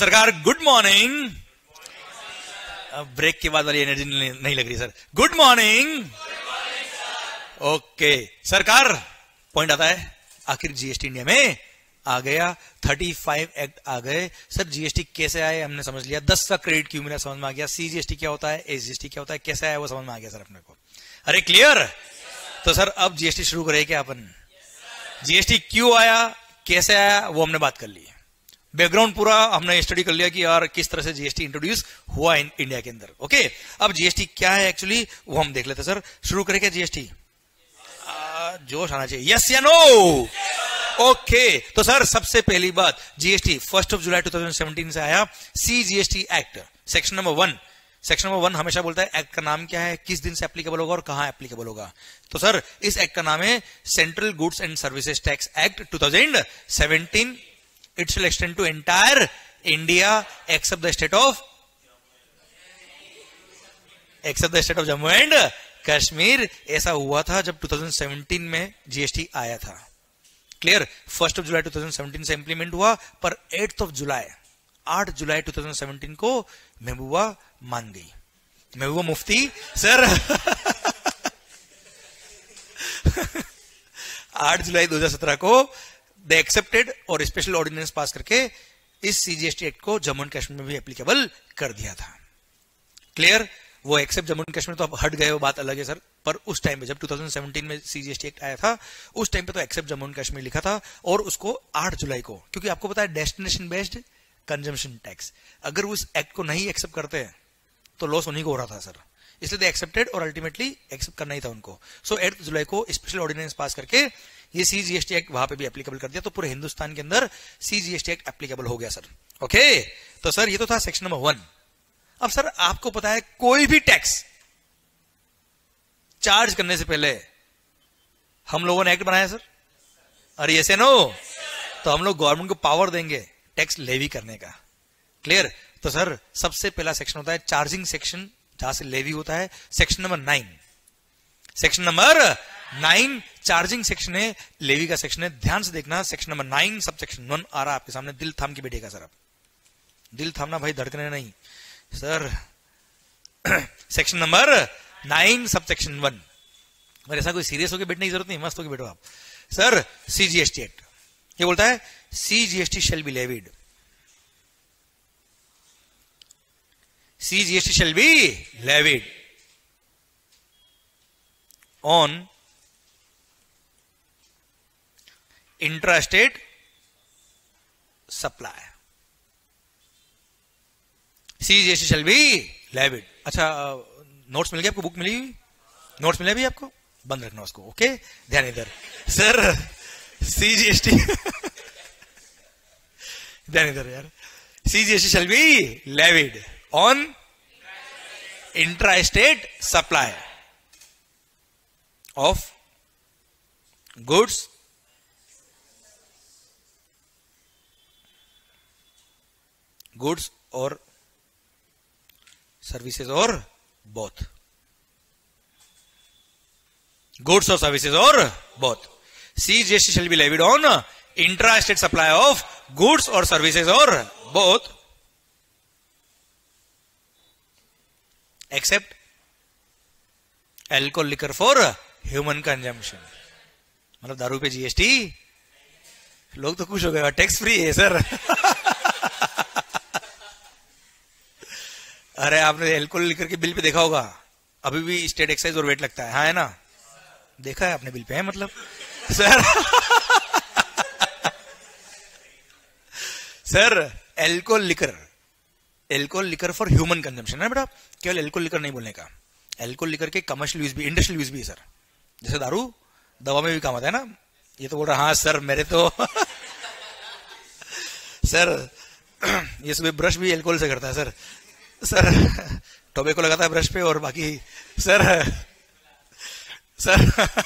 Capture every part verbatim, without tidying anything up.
सरकार good morning. Break के बाद वाली एनर्जी नहीं लग रही सर। Good morning. ओके सरकार, पॉइंट आता है आखिर जीएसटी इंडिया में आ गया, पैंतीस एक्ट आ गए। सर जीएसटी कैसे आए हमने समझ लिया, दस का क्रेडिट क्यों मिला समझ में आ गया, सीजीएसटी क्या होता है, एसजीएसटी क्या होता है, कैसे आया वो समझ में आ गया सर अपने को। अरे क्लियर। तो सर अब जीएसटी शुरू करें क्या अपन। जीएसटी क्यों आया, कैसे आया, वो हमने बात कर ली। बैकग्राउंड पूरा हमने स्टडी कर लिया कि यार किस तरह से जीएसटी इंट्रोड्यूस हुआ इन इंडिया के अंदर। ओके, अब जीएसटी क्या है एक्चुअली वो हम देख लेते हैं। सर शुरू करें क्या जीएसटी, जोश आना चाहिए, यस या नो। ओके, तो सर सबसे पहली बात, जीएसटी फर्स्ट ऑफ जुलाई दो हज़ार सत्रह से आया। C GST act section number one, section number one हमेशा बोलता है एक्ट का नाम क्या है, किस दिन से एप्लीकेबल होगा और कहां एप्लीकेबल होगा। तो सर इस एक्ट का नाम है central goods and services tax act two thousand seventeen. It will extend to entire India except the state of except the state of Jammu and Kashmir. ऐसा हुआ था जब दो हज़ार सत्रह में जीएसटी आया था। क्लियर। फर्स्ट ऑफ जुलाई दो हज़ार सत्रह से इंप्लीमेंट हुआ, पर एट्थ ऑफ जुलाई आठ जुलाई दो हज़ार सत्रह को महबूबा मान गई, महबूबा मुफ्ती सर आठ जुलाई दो हज़ार सत्रह को द एक्सेप्टेड और स्पेशल ऑर्डिनेंस पास करके इस सीजीएसटी एक्ट को जम्मू एंड कश्मीर में भी एप्लीकेबल कर दिया था। क्लियर। वो एक्सेप्ट जम्मू एंड कश्मीर तो अब हट गए, वो बात अलग है सर, पर उस टाइम पे जब दो हज़ार सत्रह में सीजीएसटी एक्ट आया था उस टाइम पे तो एक्सेप्ट जम्मू एंड कश्मीर लिखा था, और उसको आठ जुलाई को, क्योंकि आपको पता है डेस्टिनेशन बेस्ड कंजम्पशन टैक्स, अगर उस एक्ट को नहीं एक्सेप्ट करते तो लॉस उन्हीं को हो रहा था सर, इसलिए दे एक्सेप्टेड और अल्टीमेटली एक्सेप्ट करना ही था उनको। सो एट जुलाई को स्पेशल ऑर्डिनेंस पास करके ये सीजीएसटी एक्ट वहां पे भी एप्लीकेबल कर दिया, तो पूरे हिंदुस्तान के अंदर सीजीएसटी एक्ट एप्लीकेबल हो गया सर। ओके, तो सर ये तो था सेक्शन नंबर वन। अब सर आपको पता है कोई भी टैक्स चार्ज करने से पहले हम लोगों ने एक्ट बनाया सर, अरे ऐसे नो, तो हम लोग गवर्नमेंट को पावर देंगे टैक्स लेवी करने का। क्लियर। तो सर सबसे पहला सेक्शन होता है चार्जिंग सेक्शन, जहां से लेवी होता है, section number nine. Section number nine charging section है, लेवी का सेक्शन है। ध्यान से देखना, section number nine sub section one आ रहा है आपके सामने, दिल थाम के बैठेगा सर। आप दिल थामना भाई, धड़कने नहीं sir. Section number nine sub section one. मेरे ऐसा कोई सीरियस होकर बैठने की जरूरत नहीं, मस्त होकर बैठो आप। सर सीजीएसटी एक्ट ये बोलता है CGST shall be levied, CGST shall be levied on intra state supply, CGST shall be levied. अच्छा नोट्स मिल गए आपको, बुक मिली हुई, नोट्स मिले भी आपको, बंद रखना उसको। ओके, ध्यान इधर सर, सीजीएसटी ध्यान इधर यार, CGST shall be levied on intra state supply of goods goods और सर्विसेज और बोथ, गुड्स और सर्विसेज और both. CGST shall be levied on intra state supply of goods और सर्विसेज और both except alcohol liquor for human consumption. मतलब दारू पे GST, लोग तो खुश हो गए, टैक्स फ्री है सर अरे आपने एल्कोहल लिकर के बिल पे देखा होगा, अभी भी स्टेट एक्साइज और वेट लगता है, हाँ है ना, देखा है आपने बिल पे, है मतलब sir sir alcohol liquor, alcohol liquor for human consumption है बेटा, केवल एल्कोहल लिकर नहीं बोलने का, एल्कोहल लिकर के कमर्शियल यूज भी, इंडस्ट्रियल यूज भी है सर। जैसे दारू दवा में भी काम आता है ना, ये तो बोल रहा हाँ सर मेरे तो सर ये सुबह ब्रश भी एल्कोहल से करता है सर, सर टोबैको लगाता है ब्रश पे और बाकी sir sir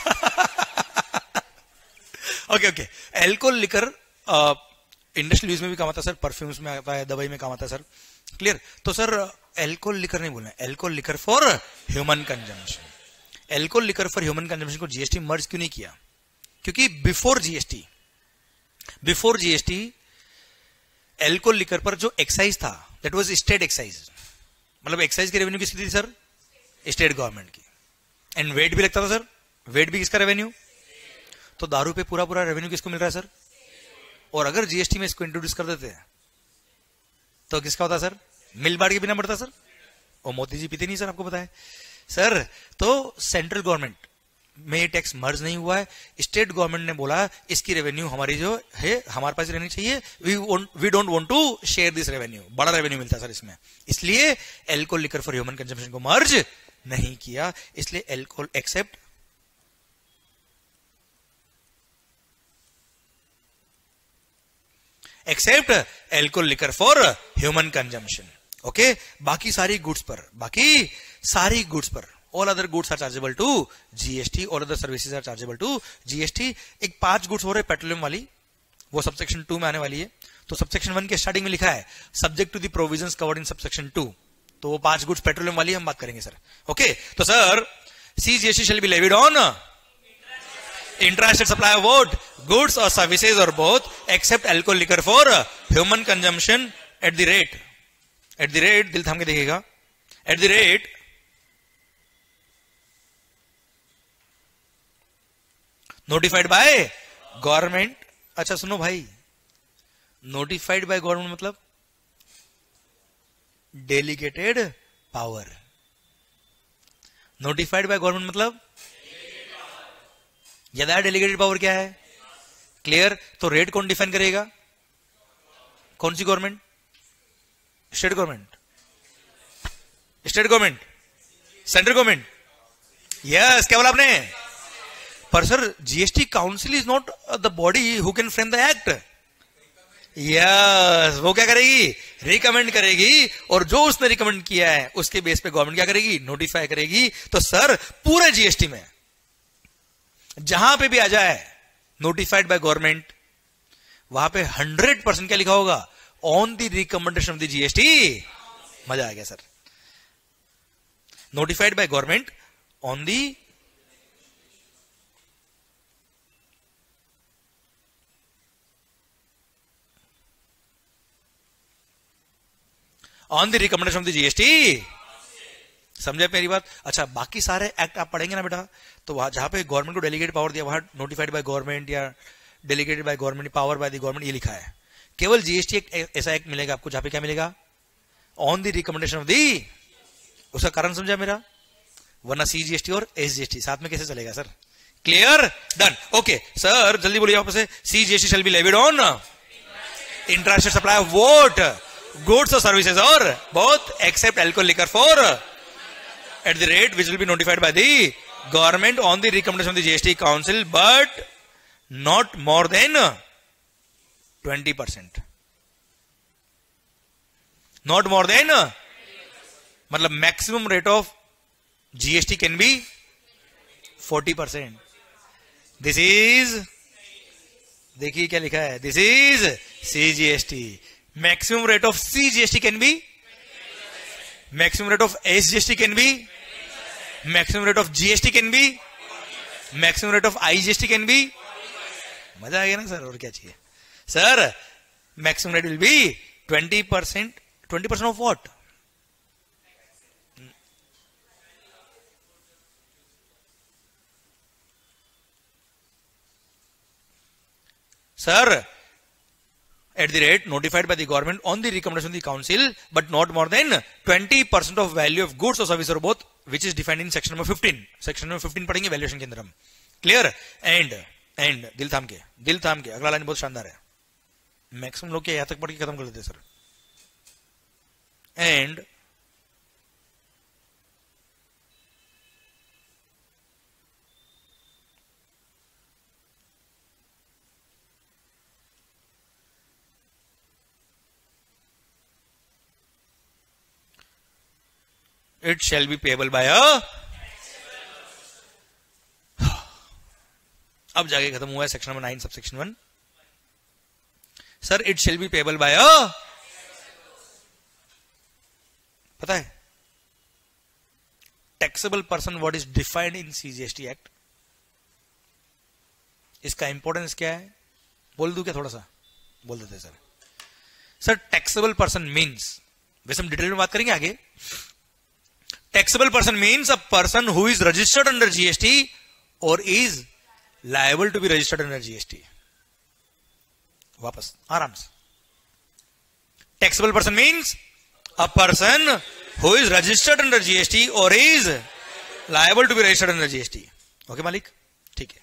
okay okay alcohol liquor industrial use में भी काम आता है सर, परफ्यूम्स में आता है, दवाई में काम आता है सर। क्लियर। तो सर एल्कोहल लिकर नहीं बोलना, alcohol liquor for human consumption. Alcohol liquor for human consumption को जीएसटी मर्ज क्यों नहीं किया, क्योंकि before GST before GST alcohol liquor पर जो एक्साइज था दैट वाज स्टेट एक्साइज, मतलब एक्साइज की रेवेन्यू किसकी थी सर? स्टेट गवर्नमेंट की। एंड वेट भी लगता था सर, वेट भी किसका रेवेन्यू? तो दारू पे पूरा पूरा रेवेन्यू किसको मिल रहा है सर? और अगर जीएसटी में इसको इंट्रोड्यूस कर देते हैं तो किसका होता सर? मिल बांट के बिना बढ़ता सर। और मोदी जी पीते नहीं सर, आपको पता है सर। तो सेंट्रल गवर्नमेंट में ये टैक्स मर्ज नहीं हुआ है, स्टेट गवर्नमेंट ने बोला इसकी रेवेन्यू हमारी जो है हमारे पास रहनी चाहिए, we we don't want to share this revenue, बड़ा रेवेन्यू मिलता है सर इसमें, इसलिए alcohol liquor for human consumption को मर्ज नहीं किया, इसलिए alcohol except except alcohol liquor for human consumption. Okay, बाकी सारी गुड्स पर, बाकी सारी गुड्स पर all other goods are chargeable to GST, all other services are chargeable to GST. एक पांच गुड्स हो रहे पेट्रोलियम वाली, वो सबसेक्शन टू में आने वाली है। तो सबसेक्शन वन के स्टार्टिंग में लिखा है subject to the provisions covered in subsection two, तो वो पांच गुड्स पेट्रोलियम वाली हम बात करेंगे सर। ओके, तो sir C GST shall be levied on intra state supply of what? Goods और सर्विसेज और both except alcohol liquor for human consumption at the rate, at the rate दिल थाम के देखिएगा, at the rate notified by government. अच्छा सुनो भाई, notified by government मतलब delegated power, notified by government मतलब यदा डेलीगेटेड पावर क्या है? क्लियर। तो रेट कौन डिफाइन करेगा? कौन सी government? State government, state government, central government. Yes, क्या बोला आपने? पर sir GST council is not the body who can frame the act. Yes, वो क्या करेगी? रिकमेंड करेगी, और जो उसने रिकमेंड किया है उसके बेस पे गवर्नमेंट क्या करेगी? नोटिफाई करेगी। तो सर पूरे जीएसटी में जहां पे भी आ जाए नोटिफाइड बाय गवर्नमेंट, वहां पे हंड्रेड परसेंट क्या लिखा होगा? On the recommendation of the GST. मजा आ गया sir. Notified by government on the on the recommendation of the GST. समझे मेरी बात? अच्छा, बाकी सारे एक्ट आप पढ़ेंगे ना बेटा, तो वहां जहां पे गवर्नमेंट को डेलीगेटेड पावर दिया, वहां नोटिफाइड बाय गवर्नमेंट या delegated by government, power by the government, ये लिखा है। केवल जीएसटी एक ऐसा एक्ट मिलेगा आपको जहां पे क्या मिलेगा? On the recommendation of the. उसका कारण समझा मेरा? वरना सी जीएसटी और एस जीएसटी साथ में कैसे चलेगा sir? Clear? Done. Okay sir, जल्दी बोलिए वापस से। C GST shall be levied on intra state supply of what? Goods और सर्विसेज और both except alcohol liquor for at the rate which will be notified by the government on the recommendation of the G S T council, but not more than twenty percent. Not more than, मतलब maximum rate of G S T can be forty percent. This is, देखिए क्या लिखा है? This is C G S T. Maximum rate of C G S T can be, maximum rate of S G S T can be, maximum rate of G S T can be, maximum rate of I G S T can be. मजा आ गया ना sir? और क्या चाहिए sir? maximum rate will be twenty percent. twenty percent of what? Sir, at the rate notified by the government on the recommendation of the council, but not more than twenty percent of value of goods or service or both, which is defined in section number fifteen. Section number fifteen पढ़ेंगे valuation के अंदर हम। Clear? And and दिल थाम के, दिल थाम के, अगला लाइन बहुत शानदार है। मैक्सिमम लोग क्या यहां तक पढ़ के खत्म कर देते sir. And it shall be payable by a, अब जाके खत्म हुआ है section number nine sub section one. Sir it shall be payable by a, पता है taxable person what is defined in CGST act? इसका इंपॉर्टेंस क्या है बोल दूं क्या? थोड़ा सा बोल देते sir. Sir taxable person means, वैसे हम डिटेल में बात करेंगे आगे। Taxable person means a person who is registered under GST और is liable to be registered under GST. वापस आराम से, taxable person means a person who is registered under GST और is liable to be registered under GST. Okay मालिक, ठीक है।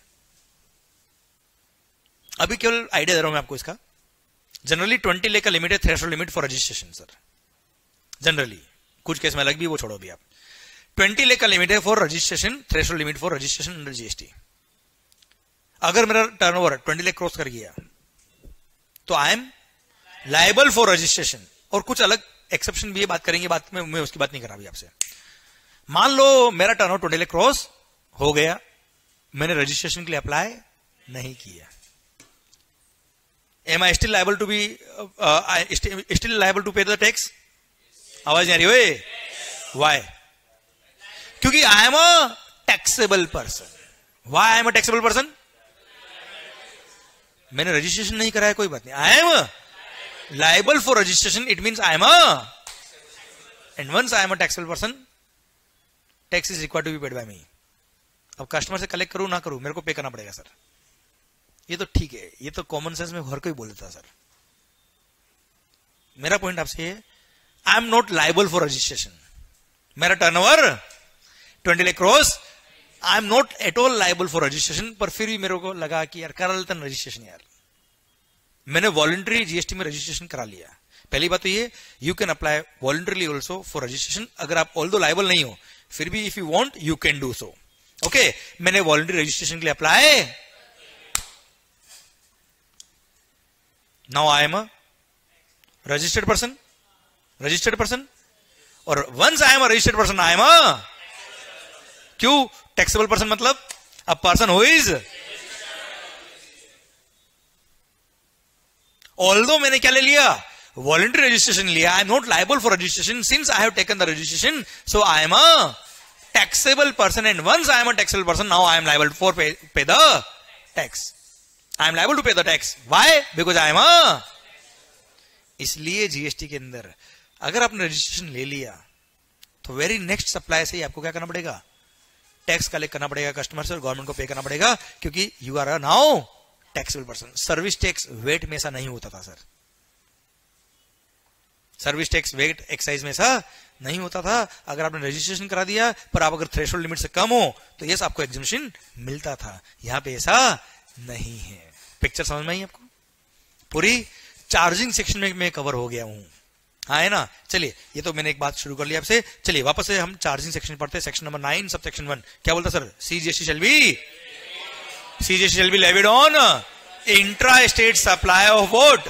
अभी केवल आइडिया दे रहा हूं मैं आपको इसका। जनरली ट्वेंटी लेख का लिमिट है threshold limit for registration sir, generally, कुछ केस में अलग भी, वो छोड़ो अभी आप। ट्वेंटी लेख का लिमिट है for registration, threshold limit for registration under GST. अगर मेरा टर्नओवर ट्वेंटी लेख क्रॉस कर गया तो I am liable for registration. और कुछ अलग एक्सेप्शन भी है, बात करेंगे, बात में मैं उसकी बात नहीं कर रहा अभी आपसे। मान लो मेरा टर्नओवर ट्वेंटी लेख क्रॉस हो गया, मैंने रजिस्ट्रेशन के लिए अप्लाई नहीं किया, am I still liable to be still liable to pay the tax? आवाज नहीं आ रही ओए? वाई? क्योंकि I am a taxable person. Why I am a taxable person? मैंने रजिस्ट्रेशन नहीं कराया, कोई बात नहीं, I am liable for registration, it means I am a, and once I am a taxable person, tax is required to be paid by me. अब customer से collect करूं ना करूं, मेरे को पे करना पड़ेगा सर। ये तो ठीक है, ये तो कॉमन सेंस में हर कोई बोल देता सर। मेरा पॉइंट आपसे है, I am not liable for registration. मेरा turnover twenty lakh cross, I am not at all liable for registration, पर फिर भी मेरे को लगा कि यार करा लेता रजिस्ट्रेशन यार। मैंने वॉलंटरी जीएसटी में रजिस्ट्रेशन करा लिया। पहली बात तो ये, you can apply voluntarily also for registration. अगर आप ऑल दो लायबल नहीं हो, फिर भी if you want you can do so. Okay, मैंने वॉलंटरी रजिस्ट्रेशन के लिए apply, now I am a registered person, registered person, और once I am a registered person I am a, क्यों taxable person मतलब a person who is, although मैंने क्या ले लिया, वॉलंटरी रजिस्ट्रेशन लिया, I am not liable for registration since I have taken the registration, so I am a taxable person, and once I am a taxable person, now I am liable for pay, pay the tax. I am liable to pay the tax. Why? Because I am a, इसलिए GST के अंदर अगर आपने registration ले लिया तो very next supply से ही आपको क्या करना पड़ेगा, टैक्स कलेक्ट करना पड़ेगा कस्टमर से और गवर्नमेंट को पे करना पड़ेगा, क्योंकि you are a now taxable person. Service tax VAT में ऐसा नहीं होता था sir, service tax VAT excise में ऐसा नहीं होता था। अगर आपने रजिस्ट्रेशन करा दिया पर आप अगर थ्रेशोल्ड लिमिट से कम हो तो यस आपको एग्जम्पशन मिलता था, यहां पे ऐसा नहीं है। पिक्चर समझ में आई आपको? पूरी चार्जिंग सेक्शन में मैं कवर हो गया हूं, हाँ है ना। चलिए, ये तो मैंने एक बात शुरू कर ली आपसे। चलिए वापस से हम चार्जिंग सेक्शन पढ़ते हैं। Section number nine sub section one क्या बोलता sir? CGST shall be CGST shall be levied on intra state supply of what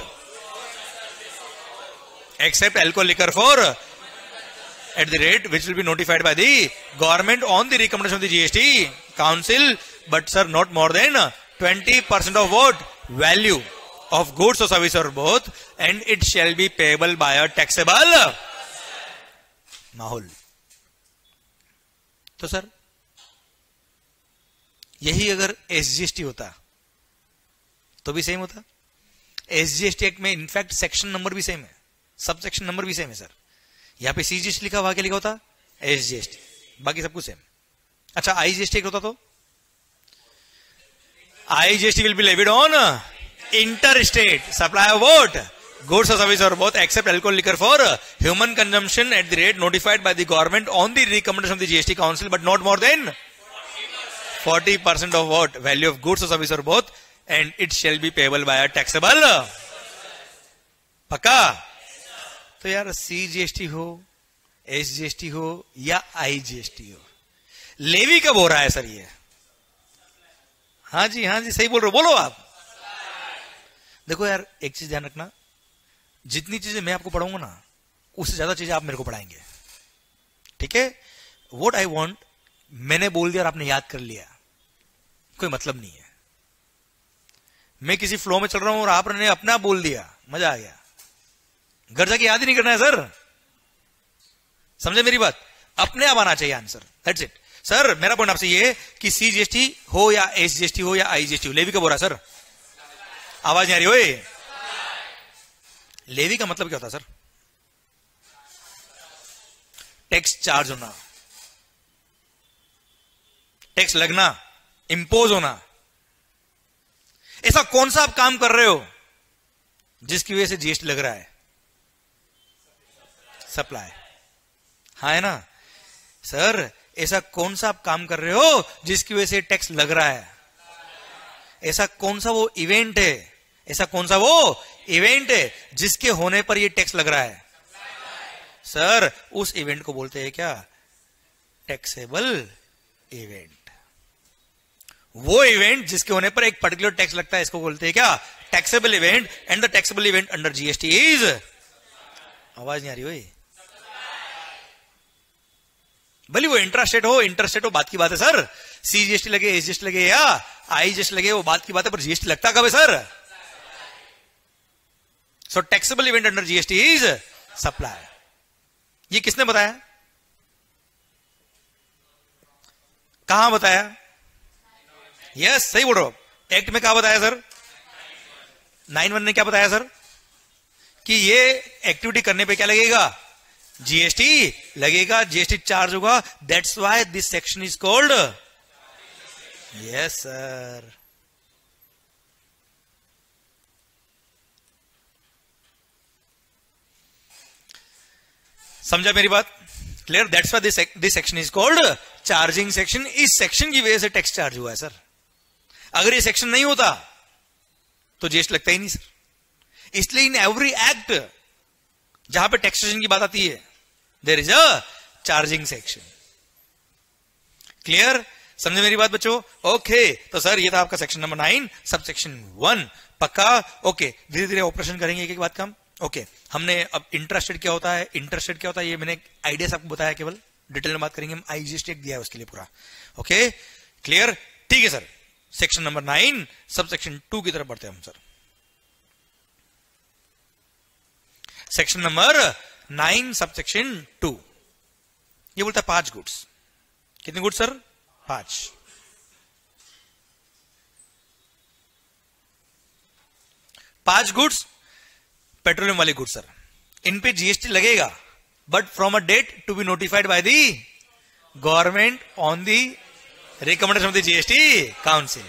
except alcohol liquor for at the rate which will be notified by the government on the recommendation of the G S T council, but sir not more than twenty percent of what value of goods or service or both, and it shall be payable by a taxable माहौल। तो sir यही अगर SGST होता तो भी same होता। SGST act में in fact section number भी सेम है, सब सेक्शन नंबर भी सेम है सर। यहां पे सीजीएसटी लिखा, वहां क्या लिखा होता? एसजीएसटी, बाकी सब कुछ सेम। अच्छा आईजीएसटी एक होता तो IGST will be levied on inter state supply of what goods और सर्विस और both except alcohol liquor for human consumption at the rate notified by the government on the recommendation of the GST council, but not more than forty percent of what value of goods or service or both, and it shall be payable by a taxable। पक्का? तो यार CGST हो, SGST हो या IGST हो, levy कब हो रहा है सर ये? हाँ जी हाँ जी सही बोल रहे हो, बोलो आप। देखो यार एक चीज ध्यान रखना, जितनी चीजें मैं आपको पढ़ाऊंगा ना उससे ज्यादा चीजें आप मेरे को पढ़ाएंगे, ठीक है? व्हाट आई वांट मैंने बोल दिया और आपने याद कर लिया, कोई मतलब नहीं है। मैं किसी फ्लो में चल रहा हूं और आपने अपना बोल दिया, मजा आ गया, घर जाके याद ही नहीं करना है सर। समझे मेरी बात? अपने आप आना चाहिए आंसर, दैट्स इट। सर मेरा पॉइंट आपसे ये है कि सीजीएसटी हो या एसजीएसटी हो या आईजीएसटी हो, लेवी कब हो रहा है सर? आवाज नहीं आ रही? ओए लेवी का मतलब क्या होता है सर? टैक्स चार्ज होना, टैक्स लगना, इंपोज होना। ऐसा कौन सा आप काम कर रहे हो जिसकी वजह से जीएसटी लग रहा है? सप्लाई। हाँ है ना सर? ऐसा कौन सा आप काम कर रहे हो जिसकी वजह से टैक्स लग रहा है? ऐसा कौन सा वो इवेंट है, ऐसा कौन सा वो इवेंट है जिसके होने पर ये टैक्स लग रहा है? सर उस इवेंट को बोलते हैं क्या? Taxable event. वो इवेंट जिसके होने पर एक पर्टिकुलर टैक्स लगता है, इसको बोलते हैं क्या? Taxable event. And the taxable event under GST is, आवाज नहीं आ रही भाई, भले वो इंट्रास्टेट हो इंटरस्टेट हो, बात की बात है सर। सी जीएसटी लगे, एस जीएसटी लगे या आई जीएसटी लगे, वो बात की बात है, पर जीएसटी लगता कब है sir? So taxable event under GST is supply. ये किसने बताया? कहां बताया? यस yes, सही बोल रहा हूं। एक्ट में क्या बताया सर? नाइन वन ने क्या बताया सर? कि ये एक्टिविटी करने पे क्या लगेगा? जीएसटी लगेगा, जीएसटी चार्ज होगा। That's why this section is called. Yes sir. समझा मेरी बात? Clear? That's why this this section is called charging section. इस सेक्शन की वजह से टैक्स चार्ज हुआ है सर। अगर ये सेक्शन नहीं होता तो जीएसटी लगता ही नहीं सर। इसलिए इन एवरी एक्ट जहां पे टैक्सेशन की बात आती है, there is a charging section. Clear? समझे मेरी बात बच्चों? ओके, तो सर ये था आपका section number nine, sub section one. पक्का? ओके, धीरे धीरे ऑपरेशन करेंगे एक एक बात का हम। ओके, हमने अब इंटरेस्टेड क्या होता है, इंटरेस्टेड क्या होता है, ये मैंने आइडिया आपको बताया, केवल डिटेल में बात करेंगे हम। आईजीएसटी दिया है उसके लिए पूरा। Okay clear? ठीक है sir. Section number nine sub section two की तरफ बढ़ते हैं हम sir. Section number nine sub section two, ये बोलता है पांच गुड्स। कितने गुड्स सर? पांच। पांच गुड्स पेट्रोलियम वाले गुड्स सर। इन पे जीएसटी लगेगा, but from a date to be notified by the government on the recommendation of the GST council.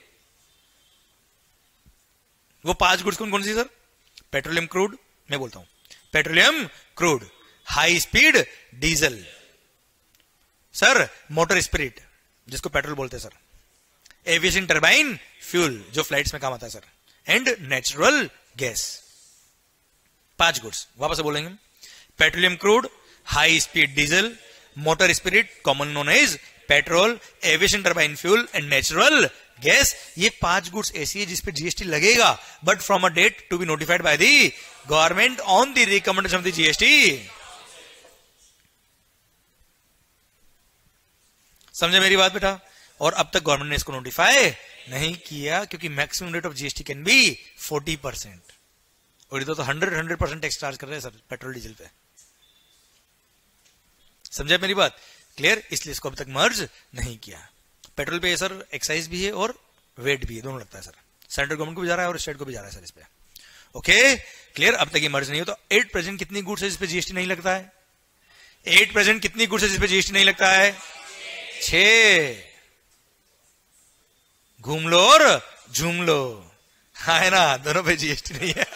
वो पांच गुड्स कौन कौन सी सर? पेट्रोलियम क्रूड, मैं बोलता हूं petroleum crude, high speed diesel sir, motor spirit जिसको पेट्रोल बोलते हैं सर, एविएशन टर्बाइन फ्यूल जो फ्लाइट्स में काम आता है सर, एंड नेचुरल गैस। पांच गुड्स वापस से बोलेंगे। Petroleum crude, high speed diesel, motor spirit common known as petrol, aviation turbine fuel and natural gas. ये पांच गुड्स ऐसी है जिसपे जीएसटी लगेगा, but from a date to be notified by the government on the recommendation of the GST. समझे मेरी बात बेटा? और अब तक गवर्नमेंट ने इसको नोटिफाई नहीं किया, क्योंकि maximum rate of GST can be forty percent, और इधर तो hundred hundred percent tax charge कर रहे हैं सर पेट्रोल डीजल पे। समझे मेरी बात? क्लियर? इसलिए इसको अब तक मर्ज नहीं किया। पेट्रोल पे सर एक्साइज भी है और वेट भी है, दोनों लगता है सर। सेंट्रल गवर्नमेंट को भी जा रहा है और स्टेट को भी जा रहा है सर इस पे। Okay clear? अब तक ये मर्ज नहीं हो। तो एट प्रेजेंट कितनी गुड्स है जिसपे जीएसटी नहीं लगता है? एट प्रेजेंट कितनी गुड्स है जिसपे जीएसटी नहीं लगता है? छह। घूम लो और झूम लो, हाँ है ना, दोनों पे जीएसटी नहीं है।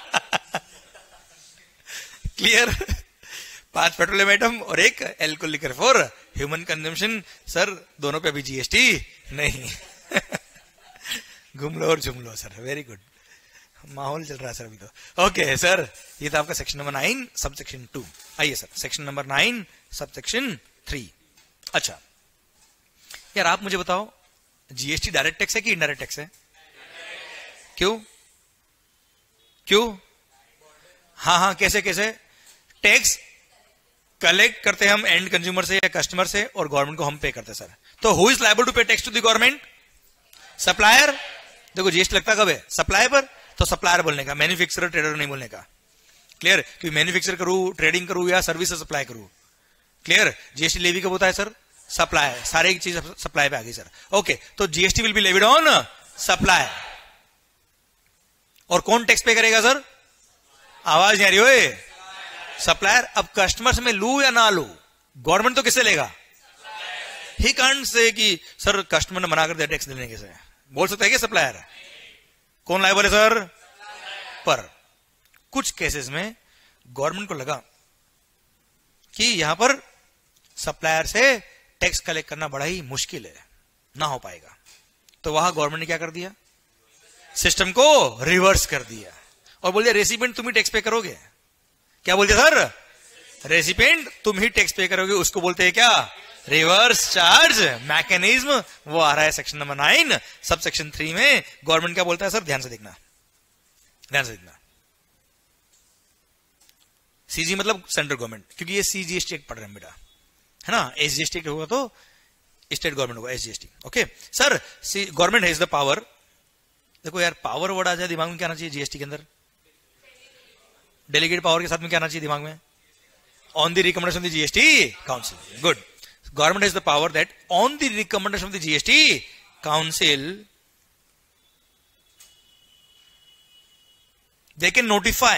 क्लियर? पांच पेट्रोलियम आइटम और एक alcohol liquor for human consumption sir, दोनों पे अभी जीएसटी नहीं। घूम लो और झूम लो सर, वेरी गुड, माहौल चल रहा है सर अभी तो। ओके सर, ये था आपका section number nine sub section two. आइए sir section number nine sub section three. अच्छा यार आप मुझे बताओ, जीएसटी डायरेक्ट टैक्स है कि इनडायरेक्ट टैक्स है? क्यों क्यों? हाँ हाँ कैसे कैसे? टैक्स कलेक्ट करते हैं हम एंड कंज्यूमर से या कस्टमर से, और गवर्नमेंट को हम पे करते हैं सर। तो who is liable to pay tax to the government? Supplier. देखो जीएसटी लगता कब है? सप्लाई पर। तो सप्लायर बोलने का, मैन्युफैक्चरर ट्रेडर नहीं बोलने का। क्लियर? क्योंकि मैन्युफैक्चर करूं, ट्रेडिंग करूं या सर्विस सप्लाई करूं। क्लियर? जीएसटी लेवी कब होता है सर? सप्लाई। सारे एक चीज सप्लाई पे आ गई सर। ओके, तो GST will be levied on supply. और कौन टैक्स पे करेगा सर? आवाज नहीं आ रही ओए, सप्लायर। अब कस्टमर्स में लू या ना लू, गवर्नमेंट तो किससे लेगा? ही कांट से कि सर कस्टमर ने मना कर दिया टैक्स देने के से, बोल सकता है क्या सप्लायर? कौन लायबल है सर? पर कुछ केसेस में गवर्नमेंट को लगा कि यहां पर सप्लायर से टैक्स कलेक्ट करना बड़ा ही मुश्किल है, ना हो पाएगा, तो वहां गवर्नमेंट ने क्या कर दिया? सिस्टम को रिवर्स कर दिया और बोल दिया रेसिपिएंट तुम ही टैक्स पे करोगे। क्या बोल दिया सर? रेसिपिएंट तुम ही टैक्स पे करोगे। उसको बोलते हैं क्या? Reverse charge mechanism. वो आ रहा है section number nine sub section three में। गवर्नमेंट क्या बोलता है सर? ध्यान से देखना, ध्यान से देखना। सीजी मतलब सेंट्रल गवर्नमेंट, क्योंकि ये सीजीएसटी एक्ट पढ़ रहे हैं बेटा, है ना। एसजीएसटी एक्ट होगा तो स्टेट गवर्नमेंट होगा, SGST. Okay sir, government has the power. देखो यार, पावर वर्ड आ जाए दिमाग में क्या आना चाहिए? जीएसटी के अंदर डेलीगेट पावर के साथ में क्या आना चाहिए दिमाग में? On the recommendation of the GST council. Good. Government has the power that on the recommendation of the GST council they can notify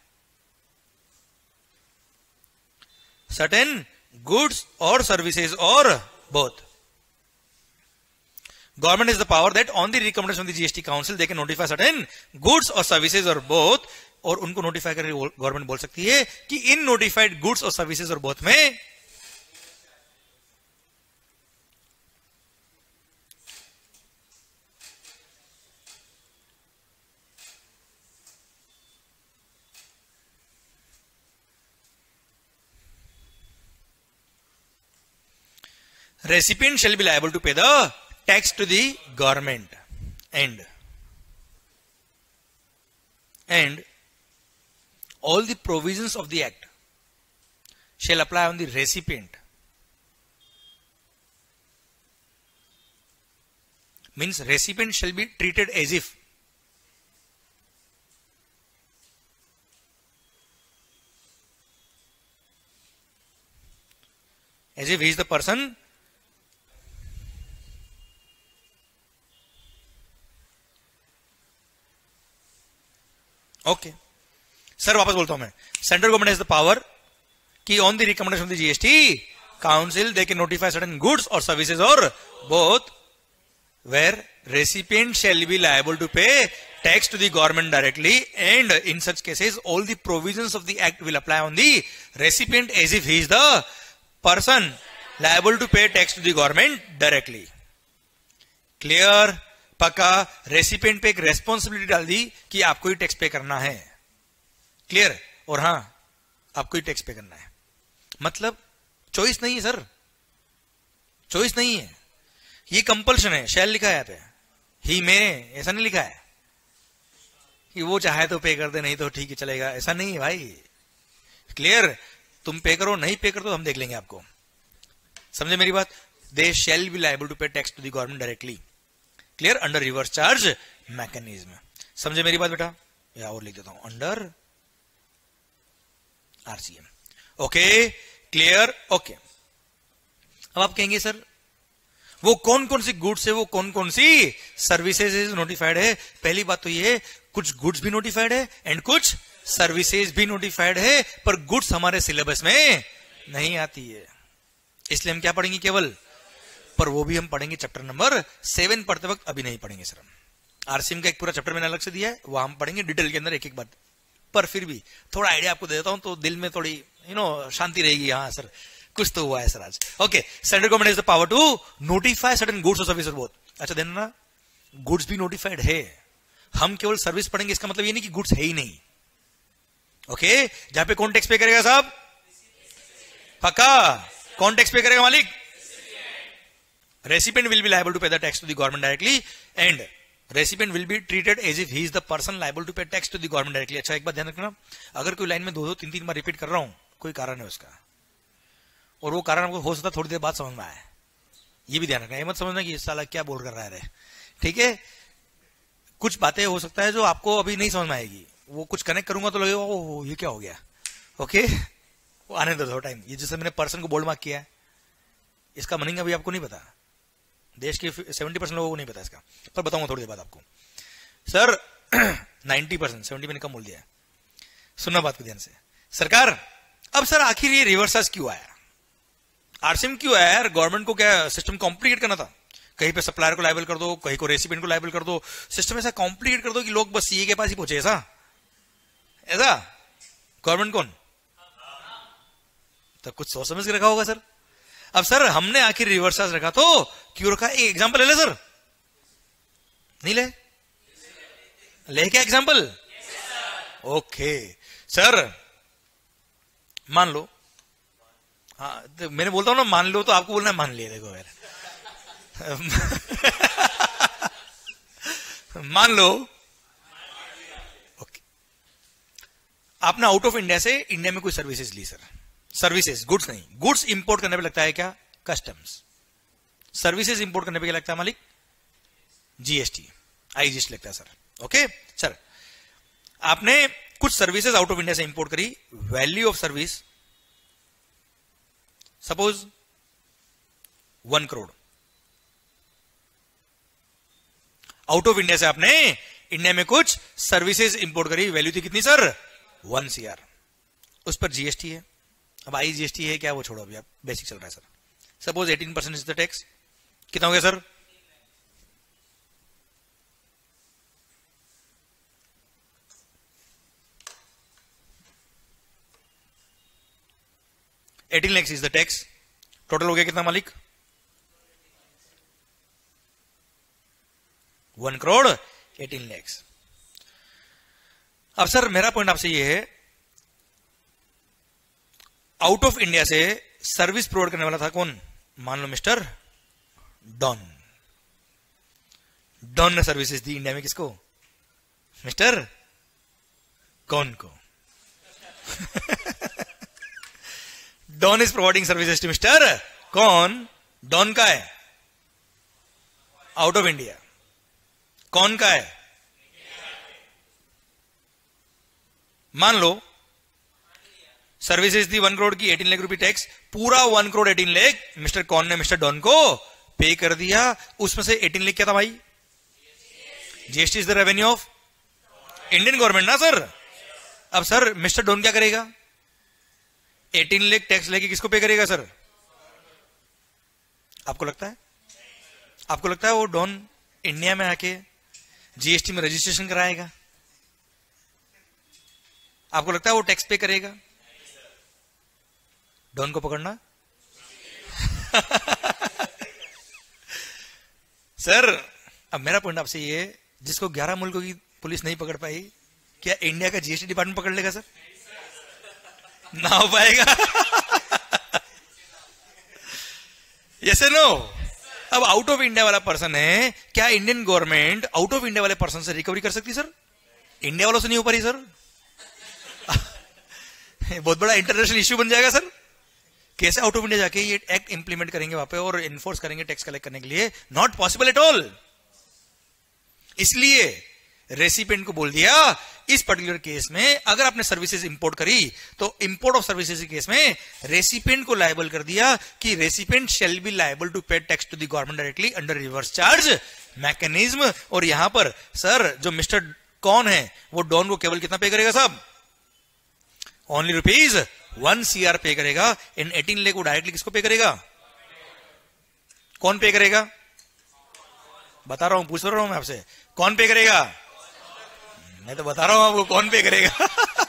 certain goods or services or both. Government has the power that on the recommendation of the G S T Council they can notify certain goods or services or both. और उनको notify करके government बोल सकती है कि इन notified goods और services और बोथ में recipient shall be liable to pay the tax to the government and and all the provisions of the act shall apply on the recipient. Means recipient shall be treated as if as if he is the person okay okay. Sir वापस बोलता हूं मैं, central government has the power कि on the recommendation of the GST council they can notify certain goods और services और both where recipient shall be liable to pay tax to the government directly and in such cases all the provisions of the act will apply on the recipient as if he is the person liable to pay tax to the government directly. Clear? पक्का? Recipient पे एक responsibility डाल दी कि आपको ही tax pay करना है। Clear? और हां, आपको ही टैक्स पे करना है, मतलब चॉइस नहीं है सर, चॉइस नहीं है, ये कंपल्शन है। शैल लिखा है यहाँ पे, ही में ऐसा नहीं लिखा है कि वो चाहे तो पे कर दे, नहीं तो ठीक है चलेगा, ऐसा नहीं है भाई। क्लियर? तुम पे करो, नहीं पे करो तो हम देख लेंगे आपको। समझे मेरी बात? They shall be liable to pay tax to the government directly. Clear? Under reverse charge mechanism. समझे मेरी बात बेटा? या और लिख देता हूं, under RCM. Okay, clear? Okay. अब आप कहेंगे सर वो कौन कौन सी गुड्स है, वो कौन कौन सी सर्विसेज नोटिफाइड है? पहली बात तो ये, कुछ गुड्स भी नोटिफाइड है एंड कुछ सर्विसेज भी नोटिफाइड है, पर गुड्स हमारे सिलेबस में नहीं आती है, इसलिए हम क्या पढ़ेंगे केवल, पर वो भी हम पढ़ेंगे चैप्टर नंबर सेवन पढ़ते वक्त, अभी नहीं पढ़ेंगे सर हम। आरसीएम का एक पूरा चैप्टर मैंने अलग से दिया है, वो हम पढ़ेंगे डिटेल के अंदर एक एक बात, पर फिर भी थोड़ा आइडिया आपको दे देता हूं तो दिल में थोड़ी यू नो शांति रहेगी। हाँ सर, कुछ तो हुआ है सर आज। Okay, central government has the power to notify certain goods और सर्विसेज बोथ। अच्छा ध्यान ना, गुड्स भी नोटिफाइड है, हम केवल सर्विस पढ़ेंगे, इसका मतलब ये नहीं कि गुड्स है ही नहीं। ओके, जहां पे कौन टैक्स पे करेगा साहब? पक्का? कौन टैक्स पे करेगा मालिक? Recipient will be liable to pay the tax to the government directly and recipient will be treated as if he is the person liable to pay tax to the government directly. अच्छा एक बात ध्यान रखना, अगर कोई line में दो दो तीन तीन बार रिपीट कर रहा हूं, कोई कारण है उसका, और वो कारण आपको हो सकता है थोड़ी देर बाद समझ में आए, ये भी ध्यान रखना। ये मत समझना कि इस साला क्या बोल कर रहा है, ठीक है? कुछ बातें हो सकता है जो आपको अभी नहीं समझ में आएगी, वो कुछ कनेक्ट करूंगा तो लगेगा ओह ये क्या हो गया। ओके, वो आने दो टाइम। ये जैसे मैंने पर्सन को बोल्ड मार्क किया है, इसका मीनिंग अभी आपको नहीं पता, देश के सेवेंटी परसेंट लोगों को नहीं पता इसका, पर बताऊंगा थोड़ी देर बाद आपको। सर नाइन्टी परसेंट, सेवेंटी मैंने कम बोल दिया है। सुनना बात को ध्यान से सरकार। अब सर आखिर ये रिवर्स चार्ज क्यों आया, आरसीएम क्यों आया यार? गवर्नमेंट को क्या सिस्टम कॉम्प्लिकेट करना था? कहीं पे सप्लायर को लायबल कर दो, कहीं को रेसिपिएंट को लायबल कर दो, सिस्टम ऐसा कॉम्प्लिकेट कर दो कि लोग बस सीए के पास ही पहुंचे। ऐसा ऐसा गवर्नमेंट कौन? तो कुछ सोच समझ के रखा होगा सर। अब सर हमने आखिर रिवर्स चार्ज रखा तो क्यों रखा? एक एग्जांपल ले ले सर। नहीं ले ले क्या एग्जांपल? ओके सर मान लो, हाँ तो मैंने बोलता हूं ना मान लो, तो आपको बोलना है मान लिया। देखो यार मान लो ओके, आपने आउट ऑफ इंडिया से इंडिया में कोई सर्विसेज ली सर, सर्विसेज गुड्स नहीं, गुड्स इंपोर्ट करने पे लगता है क्या? कस्टम्स। सर्विसेज इंपोर्ट करने पे क्या लगता है मालिक? जीएसटी, आईजीएसटी लगता है सर। ओके सर, आपने कुछ सर्विसेज आउट ऑफ इंडिया से इंपोर्ट करी, value of service suppose one crore. Out of India से आपने इंडिया में कुछ सर्विसेज इंपोर्ट करी, वैल्यू थी कितनी सर? One CR. उस पर जीएसटी है। अब आई जीएसटी है क्या वो छोड़ो, अभी आप बेसिक चल रहा है sir. Suppose eighteen percent is the tax. कितना हो गया sir? Eighteen lakhs is the tax. Total हो गया कितना मालिक? One crore eighteen lakhs. अब सर मेरा पॉइंट आपसे ये है, आउट ऑफ इंडिया से सर्विस प्रोवाइड करने वाला था कौन? मान लो मिस्टर डॉन। डॉन ने सर्विसेज दी इंडिया में किसको? मिस्टर कौन को? Don is providing services to mister कौन। डॉन का है आउट ऑफ इंडिया, कौन का है? मान लो सर्विसेज दी वन करोड़ की, एटीन लाख रुपए टैक्स, पूरा one crore eighteen lakh mister कौन ने मिस्टर डॉन को पे कर दिया। उसमें से एटीन लाख क्या था भाई? GST is the revenue of Indian government ना सर। अब सर मिस्टर डॉन क्या करेगा? एटीन लाख टैक्स लेके किसको पे करेगा सर? आपको लगता है आपको लगता है वो डॉन इंडिया में आके जीएसटी में रजिस्ट्रेशन कराएगा? आपको लगता है वो टैक्स पे करेगा? डॉन को पकड़ना सर अब मेरा पॉइंट आपसे ये है, जिसको ग्यारह मुल्कों की पुलिस नहीं पकड़ पाई, क्या इंडिया का जीएसटी डिपार्टमेंट पकड़ लेगा सर? ना हो पाएगा। Yes no? अब आउट ऑफ इंडिया वाला पर्सन है, क्या Indian government out of India वाले पर्सन से रिकवरी कर सकती सर? इंडिया वालों से नहीं हो पा रही सर। बहुत बड़ा इंटरनेशनल इश्यू बन जाएगा सर। कैसे आउट ऑफ इंडिया जाके ये एक्ट इंप्लीमेंट करेंगे वहां पे और इन्फोर्स करेंगे टैक्स कलेक्ट करने के लिए? Not possible at all. इसलिए रेसिपिएंट को बोल दिया इस पर्टिकुलर केस में अगर आपने सर्विसेज इंपोर्ट करी तो इंपोर्ट ऑफ सर्विसेज के केस में रेसिपिएंट को लायबल कर दिया कि recipient shall be liable to pay tax to the government directly under reverse charge mechanism. और यहां पर सर जो मिस्टर कौन है वो डॉन को केवल कितना पे करेगा साहब? ओनली रुपीज वन सीआर पे करेगा। इन एटीन लाख को डायरेक्टली किसको पे करेगा? कौन पे करेगा? बता रहा हूं, पूछ रहा हूं मैं आपसे, कौन पे करेगा? मैं तो बता रहा हूं आपको कौन पे करेगा।